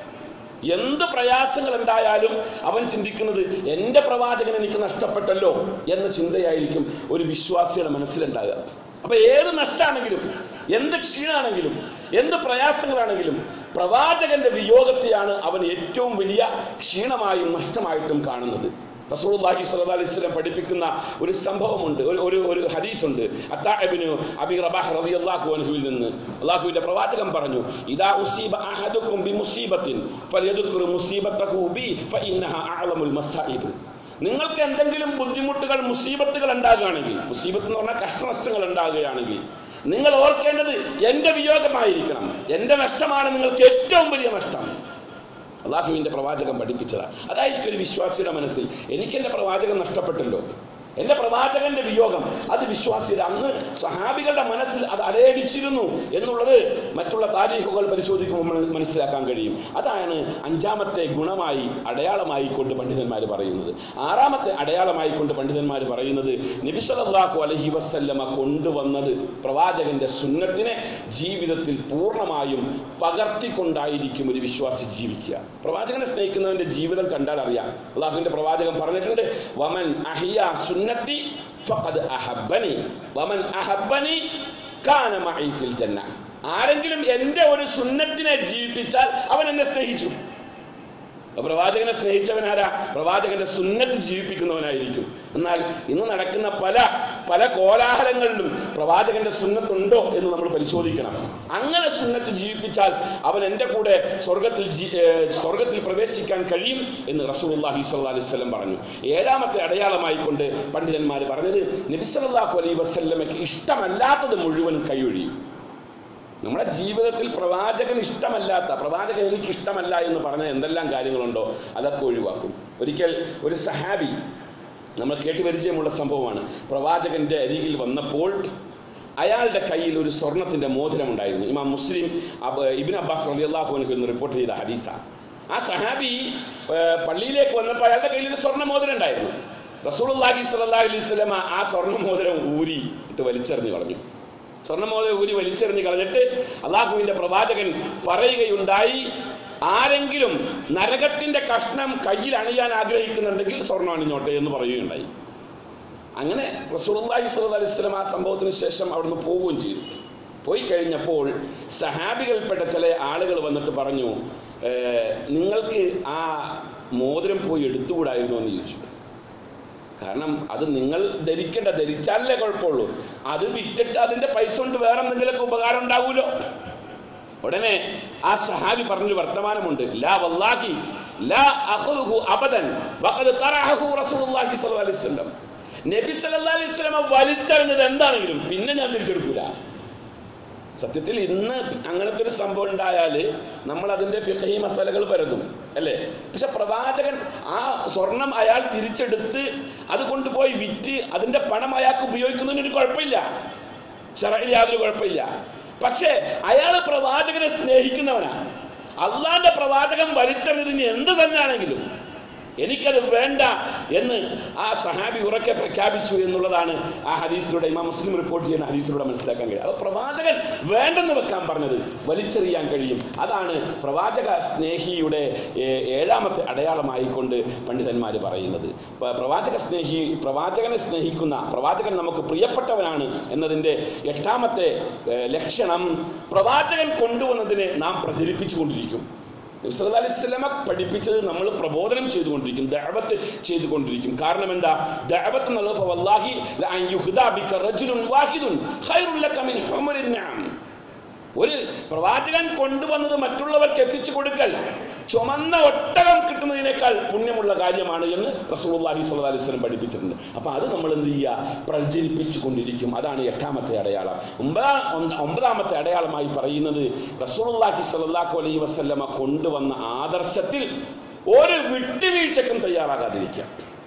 എന്ത് പ്രയാസങ്ങൾ ഉണ്ടായാലും അവൻ ചിന്തിക്കുന്നത് എൻ്റെ പ്രവാചകൻ എനിക്ക് നഷ്ടപ്പെട്ടല്ലോ എന്ന ചിന്തയായിരിക്കും ഒരു വിശ്വാസിയുടെ മനസ്സിലുണ്ടാകുക. അപ്പൊ ഏത് നഷ്ടമാണെങ്കിലും, എന്ത് ക്ഷീണാണെങ്കിലും, എന്ത് പ്രയാസങ്ങളാണെങ്കിലും പ്രവാചകന്റെ വിയോഗത്തെയാണ് അവൻ ഏറ്റവും വലിയ ക്ഷീണമായും നഷ്ടമായിട്ടും കാണുന്നത്. റസൂലുള്ളാഹി സ്വല്ലല്ലാഹു അലൈഹി വസല്ലം പഠിപ്പിക്കുന്ന ഒരു സംഭവമുണ്ട്, ഒരു ഒരു ഒരു ഹദീസുണ്ട്. അത്താ ഇബ്നു അബീ റബാഹ് റളിയല്ലാഹു അൻഹുവിൽ നിന്ന് അല്ലാഹുവിന്റെ പ്രവാചകൻ പറഞ്ഞു, ഇദാ ഉസീബ അഹദുക്കും ബിമുസീബത്തിൻ ഫൽയദ്കുർ മുസീബതഹു ബി ഫഇന്നഹ അഅലമുൽ മസായിബ്. നിങ്ങൾക്ക് എന്തെങ്കിലും ബുദ്ധിമുട്ടുകൾ, മുസീബത്തുകൾ ഉണ്ടാകുകയാണെങ്കിൽ, മുസീബത്ത് എന്ന് പറഞ്ഞാൽ കഷ്ടനഷ്ടങ്ങൾ ഉണ്ടാകുകയാണെങ്കിൽ നിങ്ങൾ ഓർക്കേണ്ടത് എൻ്റെ വിയോഗമായിരിക്കണം. എൻ്റെ നഷ്ടമാണ് നിങ്ങൾക്ക് ഏറ്റവും വലിയ നഷ്ടം. അള്ളാഹുവിൻ്റെ പ്രവാചകൻ പഠിപ്പിച്ചതാണ്. അതായിരിക്കും ഒരു വിശ്വാസിയുടെ മനസ്സിൽ, എനിക്കെൻ്റെ പ്രവാചകൻ നഷ്ടപ്പെട്ടല്ലോ, എൻ്റെ പ്രവാചകന്റെ വിയോഗം അത് വിശ്വാസിയുടെ അന്ന് സഹാബികളുടെ മനസ്സിൽ അത് അലയടിച്ചിരുന്നു എന്നുള്ളത് മറ്റുള്ള താരീഖുകൾ പരിശോധിക്കുമ്പോൾ മനസ്സിലാക്കാൻ കഴിയും. അതാണ് അഞ്ചാമത്തെ ഗുണമായി അടയാളമായി കൊണ്ട് പണ്ഡിതന്മാർ പറയുന്നത്. ആറാമത്തെ അടയാളമായി കൊണ്ട് പണ്ഡിതന്മാർ പറയുന്നത്, നബി സല്ലല്ലാഹു അലൈഹി വസല്ലമ കൊണ്ടുവന്നത് പ്രവാചകന്റെ സുന്നത്തിനെ ജീവിതത്തിൽ പൂർണ്ണമായും പകർത്തിക്കൊണ്ടായിരിക്കും ഒരു വിശ്വാസി ജീവിക്കുക. പ്രവാചകനെ സ്നേഹിക്കുന്നവന്റെ ജീവിതം കണ്ടാൽ അറിയാം. അള്ളാഹുവിന്റെ പ്രവാചകൻ പറഞ്ഞിട്ടുണ്ട്, വമൻ അഹിയാ സുന്നത്തി ഫഖദ് അഹബ്ബനി വമൻ അഹബ്ബനി കാന മഈ ഫിൽ ജന്ന. ആരെങ്കിലും എൻ്റെ ഒരു സുന്നത്തിനെ ജീവിപ്പിച്ചാൽ അവൻ എന്നെ സ്നേഹിച്ചു. പ്രവാചകനെ സ്നേഹിച്ചവൻ ആരാ? പ്രവാചകന്റെ സുന്നത്ത് ജീവിപ്പിക്കുന്നവനായിരിക്കും. എന്നാൽ ഇന്ന് നടക്കുന്ന പല പല കോലാഹലങ്ങളിലും പ്രവാചകന്റെ സുന്നത്തുണ്ടോ എന്ന് നമ്മൾ പരിശോധിക്കണം. അങ്ങനെ സുന്നത്ത് ജീവിപ്പിച്ചാൽ അവൻ എൻ്റെ കൂടെ സ്വർഗത്തിൽ സ്വർഗത്തിൽ പ്രവേശിക്കാൻ കഴിയും എന്ന് റസൂലുള്ളാഹി സ്വല്ലല്ലാഹു അലൈഹി വസല്ലം പറഞ്ഞു. ഏഴാമത്തെ അടയാളമായി കൊണ്ട് പണ്ഡിതന്മാർ പറഞ്ഞത്, നബി സല്ലല്ലാഹു അലൈഹി വസല്ലമയ്ക്ക് ഇഷ്ടമല്ലാത്തത് മുഴുവൻ കൈയൊഴിയും. നമ്മുടെ ജീവിതത്തിൽ പ്രവാചകൻ ഇഷ്ടമല്ലാത്ത, പ്രവാചകൻ എനിക്ക് ഇഷ്ടമല്ല എന്ന് പറഞ്ഞ എന്തെല്ലാം കാര്യങ്ങളുണ്ടോ അതൊക്കെ ഒഴിവാക്കും. ഒരിക്കൽ ഒരു സഹാബി, നമ്മൾ കേട്ടുപരിചയമുള്ള സംഭവമാണ്, പ്രവാചകന്റെ അരികിൽ വന്നപ്പോൾ അയാളുടെ കയ്യിൽ ഒരു സ്വർണത്തിന്റെ മോതിരം ഉണ്ടായിരുന്നു. ഇമാം മുസ്ലിം ഇബ്നു അബ്ബാസ് റളിയല്ലാഹു അൻഹു എന്ന് റിപ്പോർട്ട് ചെയ്ത ഹദീസാണ്. ആ സഹാബി പള്ളിയിലേക്ക് വന്നപ്പോൾ അയാളുടെ കയ്യിൽ ഒരു സ്വർണ്ണ മോതിരം ഉണ്ടായിരുന്നു. റസൂലുള്ളാഹി സ്വല്ലല്ലാഹു അലൈഹി വസല്ലം ആ സ്വർണ്ണ മോതിരം ഊരി ഇട്ട് വലിച്ചെറിഞ്ഞു കളഞ്ഞു. സ്വർണ്ണമോതിരം ഊരി വലിച്ചെറിഞ്ഞ് കളഞ്ഞിട്ട് അള്ളാഹുവിന്റെ പ്രവാചകൻ പറയുകയുണ്ടായി, ആരെങ്കിലും നരകത്തിന്റെ കഷ്ണം കയ്യിൽ അണിയാൻ ആഗ്രഹിക്കുന്നുണ്ടെങ്കിൽ സ്വർണ്ണം അണിഞ്ഞോട്ടെ എന്ന് പറയുകയുണ്ടായി. അങ്ങനെ റസൂലുള്ളാഹി സ്വല്ലല്ലാഹു അലൈഹി വസല്ലം ആ സംഭവത്തിന് ശേഷം അവിടുന്ന് പോവുകയും ചെയ്തു. പോയി കഴിഞ്ഞപ്പോൾ സഹാബികൾപ്പെട്ട ചില ആളുകൾ വന്നിട്ട് പറഞ്ഞു, നിങ്ങൾക്ക് ആ മോതിരം പോയി എടുത്തുകൂടായിരുന്നു എന്ന് ചോദിച്ചു. കാരണം അത് നിങ്ങൾ ധരിക്കേണ്ട, ധരിച്ചാലല്ലേ കുഴപ്പമുള്ളൂ, അത് വിറ്റിട്ട് അതിന്റെ പൈസ കൊണ്ട് വേറെ എന്തെങ്കിലുമൊക്കെ ഉപകാരം ഉണ്ടാവുമല്ലോ. ഉടനെ ആ സഹാബി പറഞ്ഞൊരു വർത്തമാനമുണ്ട്, ലാ വല്ലാഹി ലാ അഖുദുഹു അബദൻ വഖദ് തറഹു റസൂലുള്ളാഹി സ്വല്ലല്ലാഹു അലൈഹി വസല്ലം. നബി സല്ലല്ലാഹു അലൈഹി വസല്ലം വലിച്ചെറിഞ്ഞത് എന്താണെങ്കിലും പിന്നെ ഞാൻ തിരിച്ചെടുക്കൂല. സത്യത്തിൽ ഇന്ന് അങ്ങനത്തെ ഒരു സംഭവം ഉണ്ടായാൽ നമ്മൾ അതിൻ്റെ ഫിഖ്ഹി മസലകൾ പരതും അല്ലേ. പക്ഷെ പ്രവാചകൻ ആ സ്വർണം അയാൾ തിരിച്ചെടുത്ത് അത് കൊണ്ടുപോയി വിറ്റ് അതിൻ്റെ പണം അയാൾക്ക് ഉപയോഗിക്കുന്നതിന് ഒരു കുഴപ്പമില്ല, ശറഇൽ യാതൊരു കുഴപ്പമില്ല. പക്ഷേ അയാൾ പ്രവാചകനെ സ്നേഹിക്കുന്നവനാണ്. അള്ളാന്റെ പ്രവാചകൻ വലിച്ചെറിഞ്ഞതിന് എന്ത് തന്നെയാണെങ്കിലും എനിക്കത് വേണ്ട എന്ന് ആ സഹാബി ഉറക്കെ പ്രഖ്യാപിച്ചു എന്നുള്ളതാണ് ആ ഹദീസിലൂടെ ഇമാം മുസ്ലിം റിപ്പോർട്ട് ചെയ്യുന്ന ഹദീസിലൂടെ മനസ്സിലാക്കാൻ കഴിയും. അത് പ്രവാചകൻ വേണ്ടെന്ന് വെക്കാൻ പറഞ്ഞത് വലിച്ചെറിയാൻ കഴിയും. അതാണ് പ്രവാചക സ്നേഹിയുടെ ഏഴാമത്തെ അടയാളമായിക്കൊണ്ട് പണ്ഡിതന്മാർ പറയുന്നത്. പ്രവാചക സ്നേഹി പ്രവാചകനെ സ്നേഹിക്കുന്ന പ്രവാചകൻ നമുക്ക് പ്രിയപ്പെട്ടവനാണ് എന്നതിൻ്റെ എട്ടാമത്തെ ലക്ഷണം പ്രവാചകൻ കൊണ്ടുവന്നതിനെ നാം പ്രചരിപ്പിച്ചു കൊണ്ടിരിക്കും. നബി സല്ലല്ലാഹു അലൈഹി വസല്ലം പഠിപ്പിച്ചത് നമ്മൾ പ്രബോധനം ചെയ്തുകൊണ്ടിരിക്കും, ദഅവത്ത് ചെയ്തുകൊണ്ടിരിക്കും. കാരണം എന്താ? ദഅവത്ത് എന്നുള്ളത് ഫവല്ലാഹി ലഅൻ യുഹ്ദാ ബിക റജുലുൻ വാഹിദുൻ ഖൈറുൻ ലക മിൻ ഹുമറിൻ നഅം. ഒരു പ്രവാചകൻ കൊണ്ടുവന്നത് മറ്റുള്ളവർക്ക് എത്തിച്ചു കൊടുക്കൽ ചുമന്ന ഒട്ടകം കിട്ടുന്നതിനേക്കാൾ പുണ്യമുള്ള കാര്യമാണ് എന്ന് റസൂലുള്ളാഹി സ്വല്ലല്ലാഹു അലൈഹി വസല്ലം പഠിപ്പിച്ചിട്ടുണ്ട്. അപ്പൊ അത് നമ്മൾ എന്ത് ചെയ്യുക? പ്രചരിപ്പിച്ചു കൊണ്ടിരിക്കും. അതാണ് എട്ടാമത്തെ അടയാളം. ഒമ്പതാം ഒമ്പതാമത്തെ അടയാളമായി പറയുന്നത് റസൂലുള്ളാഹി സ്വല്ലല്ലാഹു അലൈഹി വസല്ലമ കൊണ്ടുവന്ന ആദർശത്തിൽ ഒരു വിട്ടുവീഴ്ചക്കും തയ്യാറാകാതിരിക്കുക.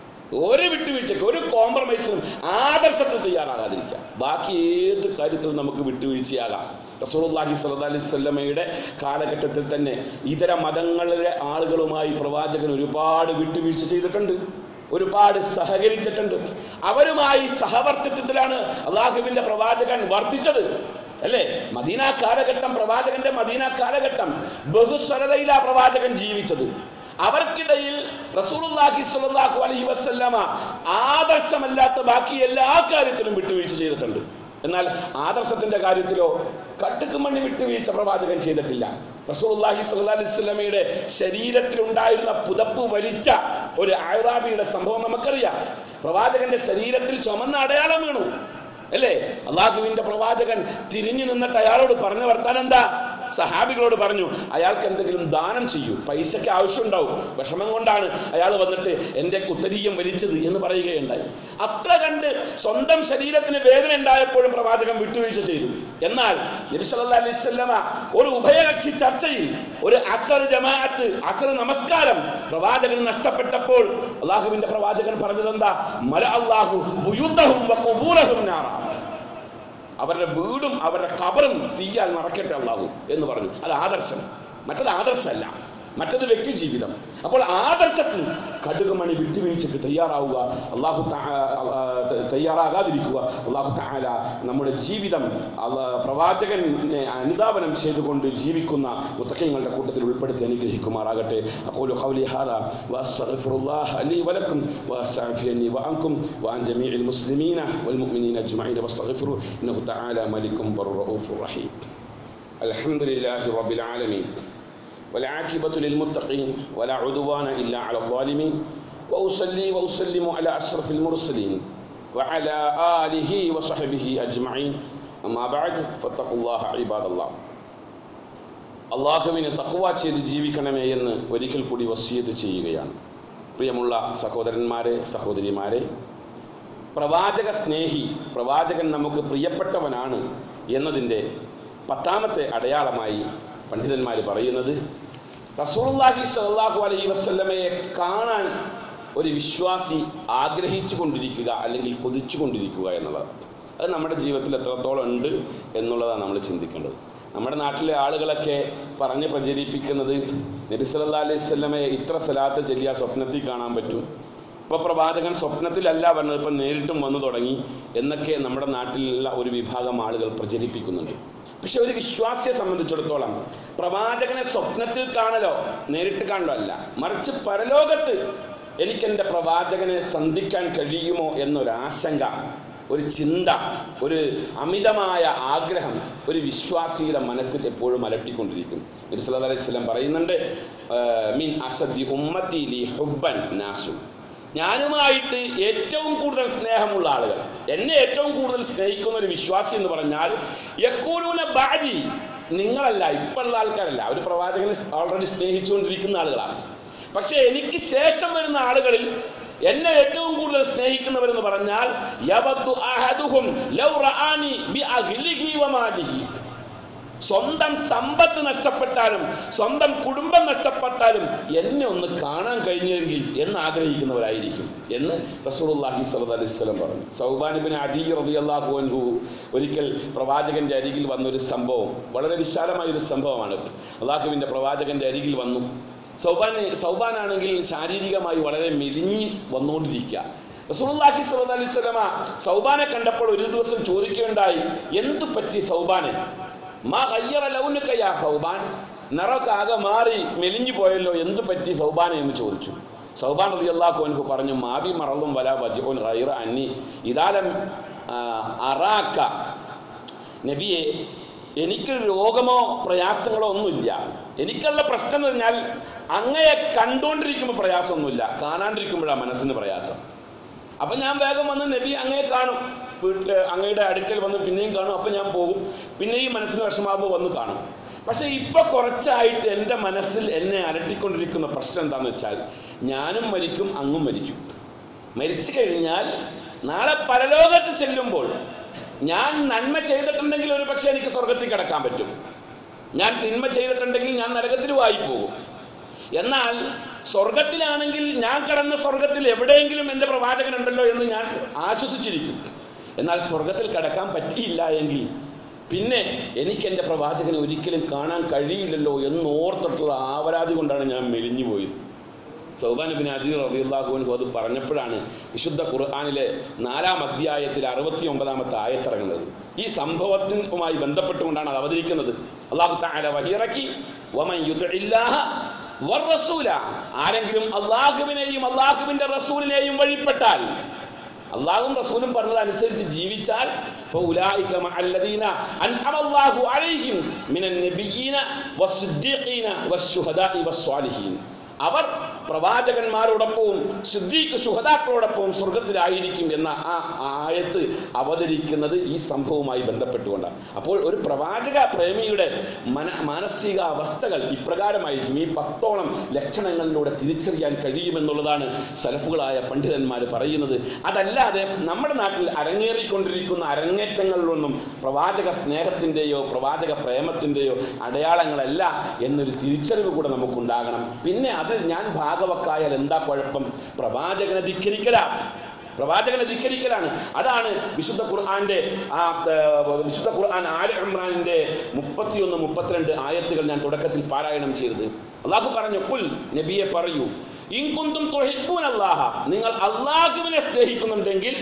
ഒരു വിട്ടുവീഴ്ചയ്ക്ക്, ഒരു കോംപ്രമൈസിനും ആദർശത്തിൽ തയ്യാറാകാതിരിക്കുക. ബാക്കി ഏത് കാര്യത്തിലും നമുക്ക് വിട്ടുവീഴ്ചയാകാം. റസൂലുള്ളാഹി സ്വല്ലല്ലാഹു അലൈഹി വസല്ലമയുടെ കാലഘട്ടത്തിൽ തന്നെ ഇതര മതങ്ങളിലെ ആളുകളുമായി പ്രവാചകൻ ഒരുപാട് വിട്ടുവീഴ്ച ചെയ്തിട്ടുണ്ട്, ഒരുപാട് സഹകരിച്ചിട്ടുണ്ട്. അവരുമായി സഹവർത്തിത്വത്തിലാണ് അള്ളാഹുവിന്റെ പ്രവാചകൻ വർത്തിച്ചത് അല്ലേ. മദീന കാലഘട്ടം, പ്രവാചകന്റെ മദീന കാലഘട്ടം ബഹുസ്വരതയിലാ പ്രവാചകൻ ജീവിച്ചത്. അവർക്കിടയിൽ റസൂലുള്ളാഹി സ്വല്ലല്ലാഹു അലൈഹി വസല്ലമ ആദർശമല്ലാത്ത ബാക്കി എല്ലാ കാര്യത്തിലും വിട്ടുവീഴ്ച ചെയ്തിട്ടുണ്ട്. എന്നാൽ ആദർശത്തിന്റെ കാര്യത്തിലോ കട്ടുക്ക് മണ്ണി വിട്ടുവീഴ്ച പ്രവാചകൻ ചെയ്തിട്ടില്ല. റസൂലുള്ളാഹി സ്വല്ലല്ലാഹു അലൈഹി വസല്ലമയുടെ ശരീരത്തിലുണ്ടായിരുന്ന പുതപ്പ് വലിച്ച ഒരു അഅറാബിയുടെ സംഭവം നമുക്കറിയാം. പ്രവാചകന്റെ ശരീരത്തിൽ ചുമന്ന അടയാളം വീണു അല്ലേ. അള്ളാഹുവിന്റെ പ്രവാചകൻ തിരിഞ്ഞു നിന്നിട്ട് അയാളോട് പറഞ്ഞ വർത്താനം എന്താ? സഹാബികളോട് പറഞ്ഞു, അയാൾക്ക് എന്തെങ്കിലും ദാനം ചെയ്യൂ, പൈസയ്ക്ക് ആവശ്യമുണ്ടാവും, വിഷമം കൊണ്ടാണ് അയാൾ വന്നിട്ട് എൻ്റെ കുത്തരീയം വലിച്ചത് എന്ന് പറയുകയുണ്ടായി. അത്ര കണ്ട് സ്വന്തം ശരീരത്തിന് വേദന ഉണ്ടായപ്പോഴും പ്രവാചകൻ വിട്ടുവീഴ്ച ചെയ്തു. എന്നാൽ നബി സല്ലല്ലാഹു അലൈഹി വസല്ലമ ഒരു ഉഭയകക്ഷി ചർച്ചയിൽ ഒരു അസർ ജമാഅത്ത്, അസർ നമസ്കാരം പ്രവാചകന് നഷ്ടപ്പെട്ടപ്പോൾ അള്ളാഹുവിന്റെ പ്രവാചകൻ പറഞ്ഞത് എന്താ? മല അല്ലാഹു ബുയൂതഹും വഖുബൂറഹും നാറ. അവരുടെ വീടും അവരുടെ ഖബറും തീയാൽ നിറക്കട്ടെ അല്ലാഹു എന്ന് പറഞ്ഞു. അത് ആദർശം, മറ്റത് ആദർശമല്ല, മറ്റത് വ്യക്തി ജീവിതം. അപ്പോൾ ആദർശത്തിൽ കടുകുമണി വിട്ടുവീഴ്ചയ്ക്ക് തയ്യാറാവുക, അള്ളാഹു തയ്യാറാകാതിരിക്കുക. അള്ളാഹു തആല നമ്മുടെ ജീവിതം പ്രവാചകനെ അനുധാവനം ചെയ്തുകൊണ്ട് ജീവിക്കുന്ന മുത്തഖീങ്ങളുടെ കൂട്ടത്തിൽ ഉൾപ്പെടുത്തി അനുഗ്രഹിക്കുമാറാകട്ടെ. അഖൂലു ഖൗലി ഹാദാ വഅസ്തഗ്ഫിറുല്ലാഹ ലീ വലക്കും വഅസ്തഗ്ഫിറുനി വഅൻകും വഅൻ ജമീഇൽ മുസ്ലിമീന വൽ മുഅ്മിനീന അജ്മഈൻ വഅസ്തഗ്ഫിറു ഇന്നഹു തആല മലികും റഊഫുർ റഹീം. അൽഹംദുലില്ലാഹി റബ്ബിൽ ആലമീൻ والعاقبة للمتقين ولا عدوان إلا على الظالمين وأصلي وأسلم على أشرف المرسلين وعلى آله وصحبه أجمعين أما بعد فاتقوا الله عباد الله. അള്ളാഹുവിനെ തഖ്വ ചെയ്ത് ജീവിക്കണമേ എന്ന് ഒരിക്കൽ കൂടി വസിയത്ത് ചെയ്യുകയാണ്. പ്രിയമുള്ള സഹോദരന്മാരെ, സഹോദരിമാരെ, പ്രവാചക സ്നേഹി, പ്രവാചകൻ നമുക്ക് പ്രിയപ്പെട്ടവനാണ് എന്നതിൻ്റെ പത്താമത്തെ അടയാളമായി പണ്ഡിതന്മാർ പറയുന്നത് റസൂലുള്ളാഹി സ്വല്ലല്ലാഹു അലൈഹി വസല്ലമയെ കാണാൻ ഒരു വിശ്വാസി ആഗ്രഹിച്ചു കൊണ്ടിരിക്കുക അല്ലെങ്കിൽ കൊതിച്ചു കൊണ്ടിരിക്കുക എന്നുള്ളതാണ്. അത് നമ്മുടെ ജീവിതത്തിൽ എത്രത്തോളം ഉണ്ട് എന്നുള്ളതാണ് നമ്മൾ ചിന്തിക്കേണ്ടത്. നമ്മുടെ നാട്ടിലെ ആളുകളൊക്കെ പറഞ്ഞ് പ്രചരിപ്പിക്കുന്നത് നബി സല്ലല്ലാഹു അലൈഹി വസല്ലമയെ ഇത്ര സലാത്ത് ചൊല്ലിയ സ്വപ്നത്തിൽ കാണാൻ പറ്റും. ഇപ്പോൾ പ്രവാചകൻ സ്വപ്നത്തിലല്ല പറഞ്ഞത്, ഇപ്പം നേരിട്ടും വന്നു തുടങ്ങി എന്നൊക്കെ നമ്മുടെ നാട്ടിലുള്ള ഒരു വിഭാഗം ആളുകൾ പ്രചരിപ്പിക്കുന്നുണ്ട്. പക്ഷെ ഒരു വിശ്വാസിയെ സംബന്ധിച്ചിടത്തോളം പ്രവാചകനെ സ്വപ്നത്തിൽ കാണലോ നേരിട്ട് കാണലോ അല്ല, മറിച്ച് പരലോകത്ത് എനിക്കെൻ്റെ പ്രവാചകനെ സന്ധിക്കാൻ കഴിയുമോ എന്നൊരാശങ്ക, ഒരു ചിന്ത, ഒരു അമിതമായ ആഗ്രഹം ഒരു വിശ്വാസിയുടെ മനസ്സിൽ എപ്പോഴും അലട്ടിക്കൊണ്ടിരിക്കും. നബി സല്ലല്ലാഹു അലൈഹി വസല്ലം പറയുന്നുണ്ട്, മിൻ അശദ്ദി ഉമ്മത്തി ലി ഹുബ്ബൻ നാസു, ഞാനുമായിട്ട് ഏറ്റവും കൂടുതൽ സ്നേഹമുള്ള ആളുകൾ, എന്നെ ഏറ്റവും കൂടുതൽ സ്നേഹിക്കുന്ന ഒരു വിശ്വാസി എന്ന് പറഞ്ഞാൽ യഖൂലൂന ബഅദി, നിങ്ങളല്ല, ഇപ്പോഴുള്ള ആൾക്കാരല്ല, അവർ പ്രവാചകനെ ഓൾറെഡി സ്നേഹിച്ചുകൊണ്ടിരിക്കുന്ന ആളുകളാണ്. പക്ഷെ എനിക്ക് ശേഷം വരുന്ന ആളുകളിൽ എന്നെ ഏറ്റവും കൂടുതൽ സ്നേഹിക്കുന്നവരെന്ന് പറഞ്ഞാൽ യവദ്ദു അഹദുഹും ലൗ റആനി ബിഅഹ്ലിഹി വമാലിഹി, സ്വന്തം സമ്പത്ത് നഷ്ടപ്പെട്ടാലും സ്വന്തം കുടുംബം നഷ്ടപ്പെട്ടാലും എന്നെ ഒന്ന് കാണാൻ കഴിഞ്ഞെങ്കിൽ എന്ന് ആഗ്രഹിക്കുന്നവരായിരിക്കും എന്ന് റസൂലുള്ളാഹി സ്വല്ലല്ലാഹു അലൈഹി വസല്ലം പറഞ്ഞു. സൗബാൻ ഇബ്നു അദി റളിയല്ലാഹു അൻഹു ഒരിക്കൽ പ്രവാചകന്റെ അരികിൽ വന്നൊരു സംഭവം, വളരെ വിശാലമായൊരു സംഭവമാണ്. അള്ളാഹുവിൻ്റെ പ്രവാചകന്റെ അരികിൽ വന്നു. സൗബാൻ സൗബാനാണെങ്കിൽ ശാരീരികമായി വളരെ മെലിഞ്ഞ് വന്നുകൊണ്ടിരിക്കുക. റസൂലുള്ളാഹി സ്വല്ലല്ലാഹു അലൈഹി വസല്ലം സൗബാനെ കണ്ടപ്പോൾ ഒരു ദിവസം ചോദിക്കുകയുണ്ടായി, എന്തു പറ്റി സൗബാനെ? മാ ഗയ്യറ ലൗനുക യാ സൗബാൻ, നിറമൊക്കെ ആകെ മാറി മെലിഞ്ഞു പോയല്ലോ, എന്തു പറ്റി സൗബാനെ എന്ന് ചോദിച്ചു. സൗബാൻ റളിയല്ലാഹു അൻഹു പറഞ്ഞു, മാബി മറളും വലാ വജ്ഉൻ ഗൈറ അന്നി ഇദാലം അറാക, നബിയെ എനിക്കൊരു രോഗമോ പ്രയാസങ്ങളോ ഒന്നുമില്ല. എനിക്കുള്ള പ്രശ്നം എന്ന് പറഞ്ഞാൽ അങ്ങയെ കണ്ടുകൊണ്ടിരിക്കുമ്പോൾ പ്രയാസമൊന്നുമില്ല, കാണാണ്ടിരിക്കുമ്പോഴാണ് മനസ്സിന് പ്രയാസം. അപ്പം ഞാൻ വേഗം വന്ന് നബി അങ്ങയെ കാണും, വീട്ടിൽ അങ്ങയുടെ അടുക്കൽ വന്ന് പിന്നെയും കാണും, അപ്പം ഞാൻ പോകും, പിന്നെയും മനസ്സിന് വിഷമാകുമ്പോൾ വന്ന് കാണും. പക്ഷെ ഇപ്പൊ കുറച്ചായിട്ട് എൻ്റെ മനസ്സിൽ എന്നെ അലട്ടിക്കൊണ്ടിരിക്കുന്ന പ്രശ്നം എന്താണെന്ന് വെച്ചാൽ ഞാനും മരിക്കും അങ്ങും മരിക്കും. മരിച്ചു കഴിഞ്ഞാൽ നാളെ പരലോകത്ത് ചെല്ലുമ്പോൾ ഞാൻ നന്മ ചെയ്തിട്ടുണ്ടെങ്കിൽ ഒരു പക്ഷേ എനിക്ക് സ്വർഗത്തിൽ കിടക്കാൻ പറ്റും, ഞാൻ തിന്മ ചെയ്തിട്ടുണ്ടെങ്കിൽ ഞാൻ നരകത്തിലുമായി പോകും. എന്നാൽ സ്വർഗത്തിലാണെങ്കിൽ ഞാൻ കടന്ന സ്വർഗത്തിൽ എവിടെയെങ്കിലും എൻ്റെ പ്രവാചകനുണ്ടല്ലോ എന്ന് ഞാൻ ആശ്വസിച്ചിരിക്കും. എന്നാൽ സ്വർഗത്തിൽ കടക്കാൻ പറ്റിയില്ല എങ്കിൽ പിന്നെ എനിക്ക് എൻ്റെ പ്രവാചകനെ ഒരിക്കലും കാണാൻ കഴിയില്ലല്ലോ എന്നോർത്തിട്ടുള്ള ആവരാതി കൊണ്ടാണ് ഞാൻ മെലിഞ്ഞു പോയത്. സൗബാൻ ഇബ്നു അദി റളിയല്ലാഹു അൻഹു അത് പറഞ്ഞപ്പോഴാണ് വിശുദ്ധ ഖുർആനിലെ നാലാം അധ്യായത്തിൽ അറുപത്തി ഒമ്പതാമത്തെ ആയത്തിറങ്ങുന്നത്. ഈ സംഭവത്തിനുമായി ബന്ധപ്പെട്ടുകൊണ്ടാണ് അത് അവതരിക്കുന്നത്. അല്ലാഹു തആല വഹിറക്കി വമൻ യുതിഇല്ലാഹ വറസൂല, ആരെങ്കിലും അല്ലാഹുവിനെയും അല്ലാഹുവിന്റെ റസൂലിനെയും വഴിപ്പെട്ടാൽ, അല്ലാഹുവും റസൂലും പറഞ്ഞതനുസരിച്ച് ജീവിച്ചാൽ, ഫൗലൈക മഅല്ലദീന അൻഅമല്ലാഹു അലൈഹിം മിനൻ നബിയ്യീന വസ്സിദ്ദീഖീന വശുഹദാഇ വസ്സാലിഹീൻ, അവർ പ്രവാചകന്മാരോടൊപ്പവും സിദ്ദീഖ് ശുഹദാക്കളോടൊപ്പവും സ്വർഗത്തിലായിരിക്കും എന്ന ആ ആയത്ത് അവതരിക്കുന്നത് ഈ സംഭവവുമായി ബന്ധപ്പെട്ടുകൊണ്ടാണ്. അപ്പോൾ ഒരു പ്രവാചക പ്രേമിയുടെ മന മാനസിക അവസ്ഥകൾ ഇപ്രകാരമായിരിക്കും. ഈ പത്തോളം ലക്ഷണങ്ങളിലൂടെ തിരിച്ചറിയാൻ കഴിയുമെന്നുള്ളതാണ് സലഫുകളായ പണ്ഡിതന്മാർ പറയുന്നത്. അതല്ലാതെ നമ്മുടെ നാട്ടിൽ അരങ്ങേറിക്കൊണ്ടിരിക്കുന്ന അരങ്ങേറ്റങ്ങളിലൊന്നും പ്രവാചക സ്നേഹത്തിൻ്റെയോ പ്രവാചക പ്രേമത്തിൻ്റെയോ അടയാളങ്ങളല്ല എന്നൊരു തിരിച്ചറിവ് കൂടെ നമുക്കുണ്ടാകണം. പിന്നെ അതിൽ ഞാൻ ഭാഗവക്കായാൽ എന്താ കുഴപ്പം? പ്രവാചകനെ ധിക്കരിക്കലാണ്, പ്രവാചകനെ ധിക്കരിക്കലാണ്. അതാണ് വിശുദ്ധ ഖുർആന്റെ ആ വിശുദ്ധ ഖുർആൻ ആല ഇംറാനിന്റെ മുപ്പത്തിയൊന്ന് മുപ്പത്തിരണ്ട് ആയത്തുകൾ ഞാൻ തുടക്കത്തിൽ പാരായണം ചെയ്തത്. അല്ലാഹു പറഞ്ഞു, ഖുൽ, നബിയെ പറയൂ, ഇൻ കുന്തും തുഹിബ്ബൂനല്ലാഹ, നിങ്ങൾ അല്ലാഹുവിനെ സ്നേഹിക്കുന്നുണ്ടെങ്കിൽ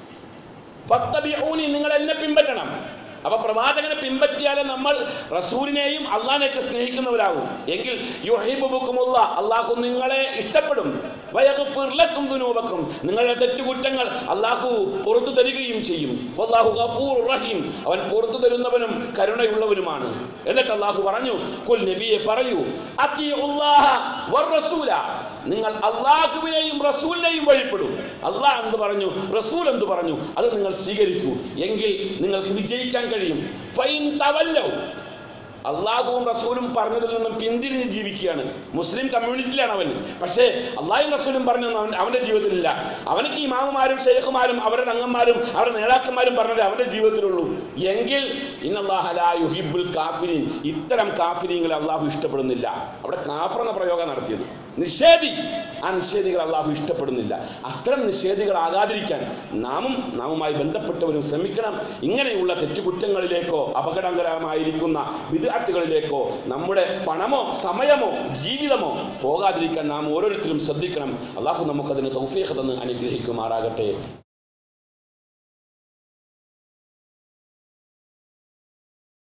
ഫത്തബിഊനി, നിങ്ങൾ എന്നെ പിൻപറ്റണം. അപ്പൊ പ്രവാചകനെ പിൻപറ്റിയാലേ നമ്മൾ റസൂലിനെയും അള്ളാഹിനെയൊക്കെ സ്നേഹിക്കുന്നവരാകും. എങ്കിൽ യുഹിബ്ബുകുമുല്ലാ, അള്ളാഹു നിങ്ങളെ ഇഷ്ടപ്പെടും. വയഗ്ഫിർ ലക്കും ദുനൂബക്കും, നിങ്ങളുടെ തെറ്റുകുറ്റങ്ങൾ അള്ളാഹു പുറത്തു തരികയും ചെയ്യും. വല്ലാഹു ഗഫൂറുർ റഹീം, അവൻ പുറത്തു തരുന്നവനും കരുണയുള്ളവനുമാണ്. എന്നിട്ട് അള്ളാഹു പറഞ്ഞു, ഖുൽ, നബിയെ പറയൂ, അത്തിഉല്ലാഹ വറസൂല, നിങ്ങൾ അള്ളാഹുവിനെയും റസൂലിനെയും വഴിപ്പെടും. അള്ളാഹ് എന്ത് പറഞ്ഞു, റസൂൽ എന്ത് പറഞ്ഞു, അത് നിങ്ങൾ സ്വീകരിക്കൂ. എങ്കിൽ നിങ്ങൾക്ക് വിജയിക്കാൻ കഴിയും. ഫൈൻ തവല്ലൗ, അള്ളാഹുവും റസൂലും പറഞ്ഞതിൽ നിന്നും പിന്തിരിഞ്ഞ് ജീവിക്കുകയാണ്. മുസ്ലിം കമ്മ്യൂണിറ്റിയിലാണ് അവൻ, പക്ഷേ അള്ളാഹും റസൂലും പറഞ്ഞൊന്നും അവൻ അവന്റെ ജീവിതത്തിലില്ല. അവനക്ക് ഇമാമുമാരും ഷെയ്ഖുമാരും അവരുടെ അംഗന്മാരും അവരുടെ നേതാക്കന്മാരും പറഞ്ഞത് അവന്റെ ജീവിതത്തിലുള്ളൂ. എങ്കിൽ ഇന്നല്ലാഹ ലാ യുഹിബ്ബുൽ കാഫിരീൻ, ഇത്തരം കാഫിരീങ്ങളെ അള്ളാഹു ഇഷ്ടപ്പെടുന്നില്ല. അവിടെ കാഫർ എന്ന പ്രയോഗം നടത്തിയത് നിഷേധി, ആ നിഷേധികൾ അള്ളാഹു ഇഷ്ടപ്പെടുന്നില്ല. അത്തരം നിഷേധികളാകാതിരിക്കാൻ നാമും നാമുമായി ബന്ധപ്പെട്ടവരും ശ്രമിക്കണം. ഇങ്ങനെയുള്ള തെറ്റുകുറ്റങ്ങളിലേക്കോ അപകടകരമായിരിക്കുന്ന വിദ്അത്തുകളിലേക്കോ നമ്മുടെ പണമോ സമയമോ ജീവിതമോ പോകാതിരിക്കാൻ നാം ഓരോരുത്തരും ശ്രദ്ധിക്കണം. അള്ളാഹു നമുക്കതിന് തൗഫീഖ് തന്ന് അനുഗ്രഹിക്കുമാറാകട്ടെ.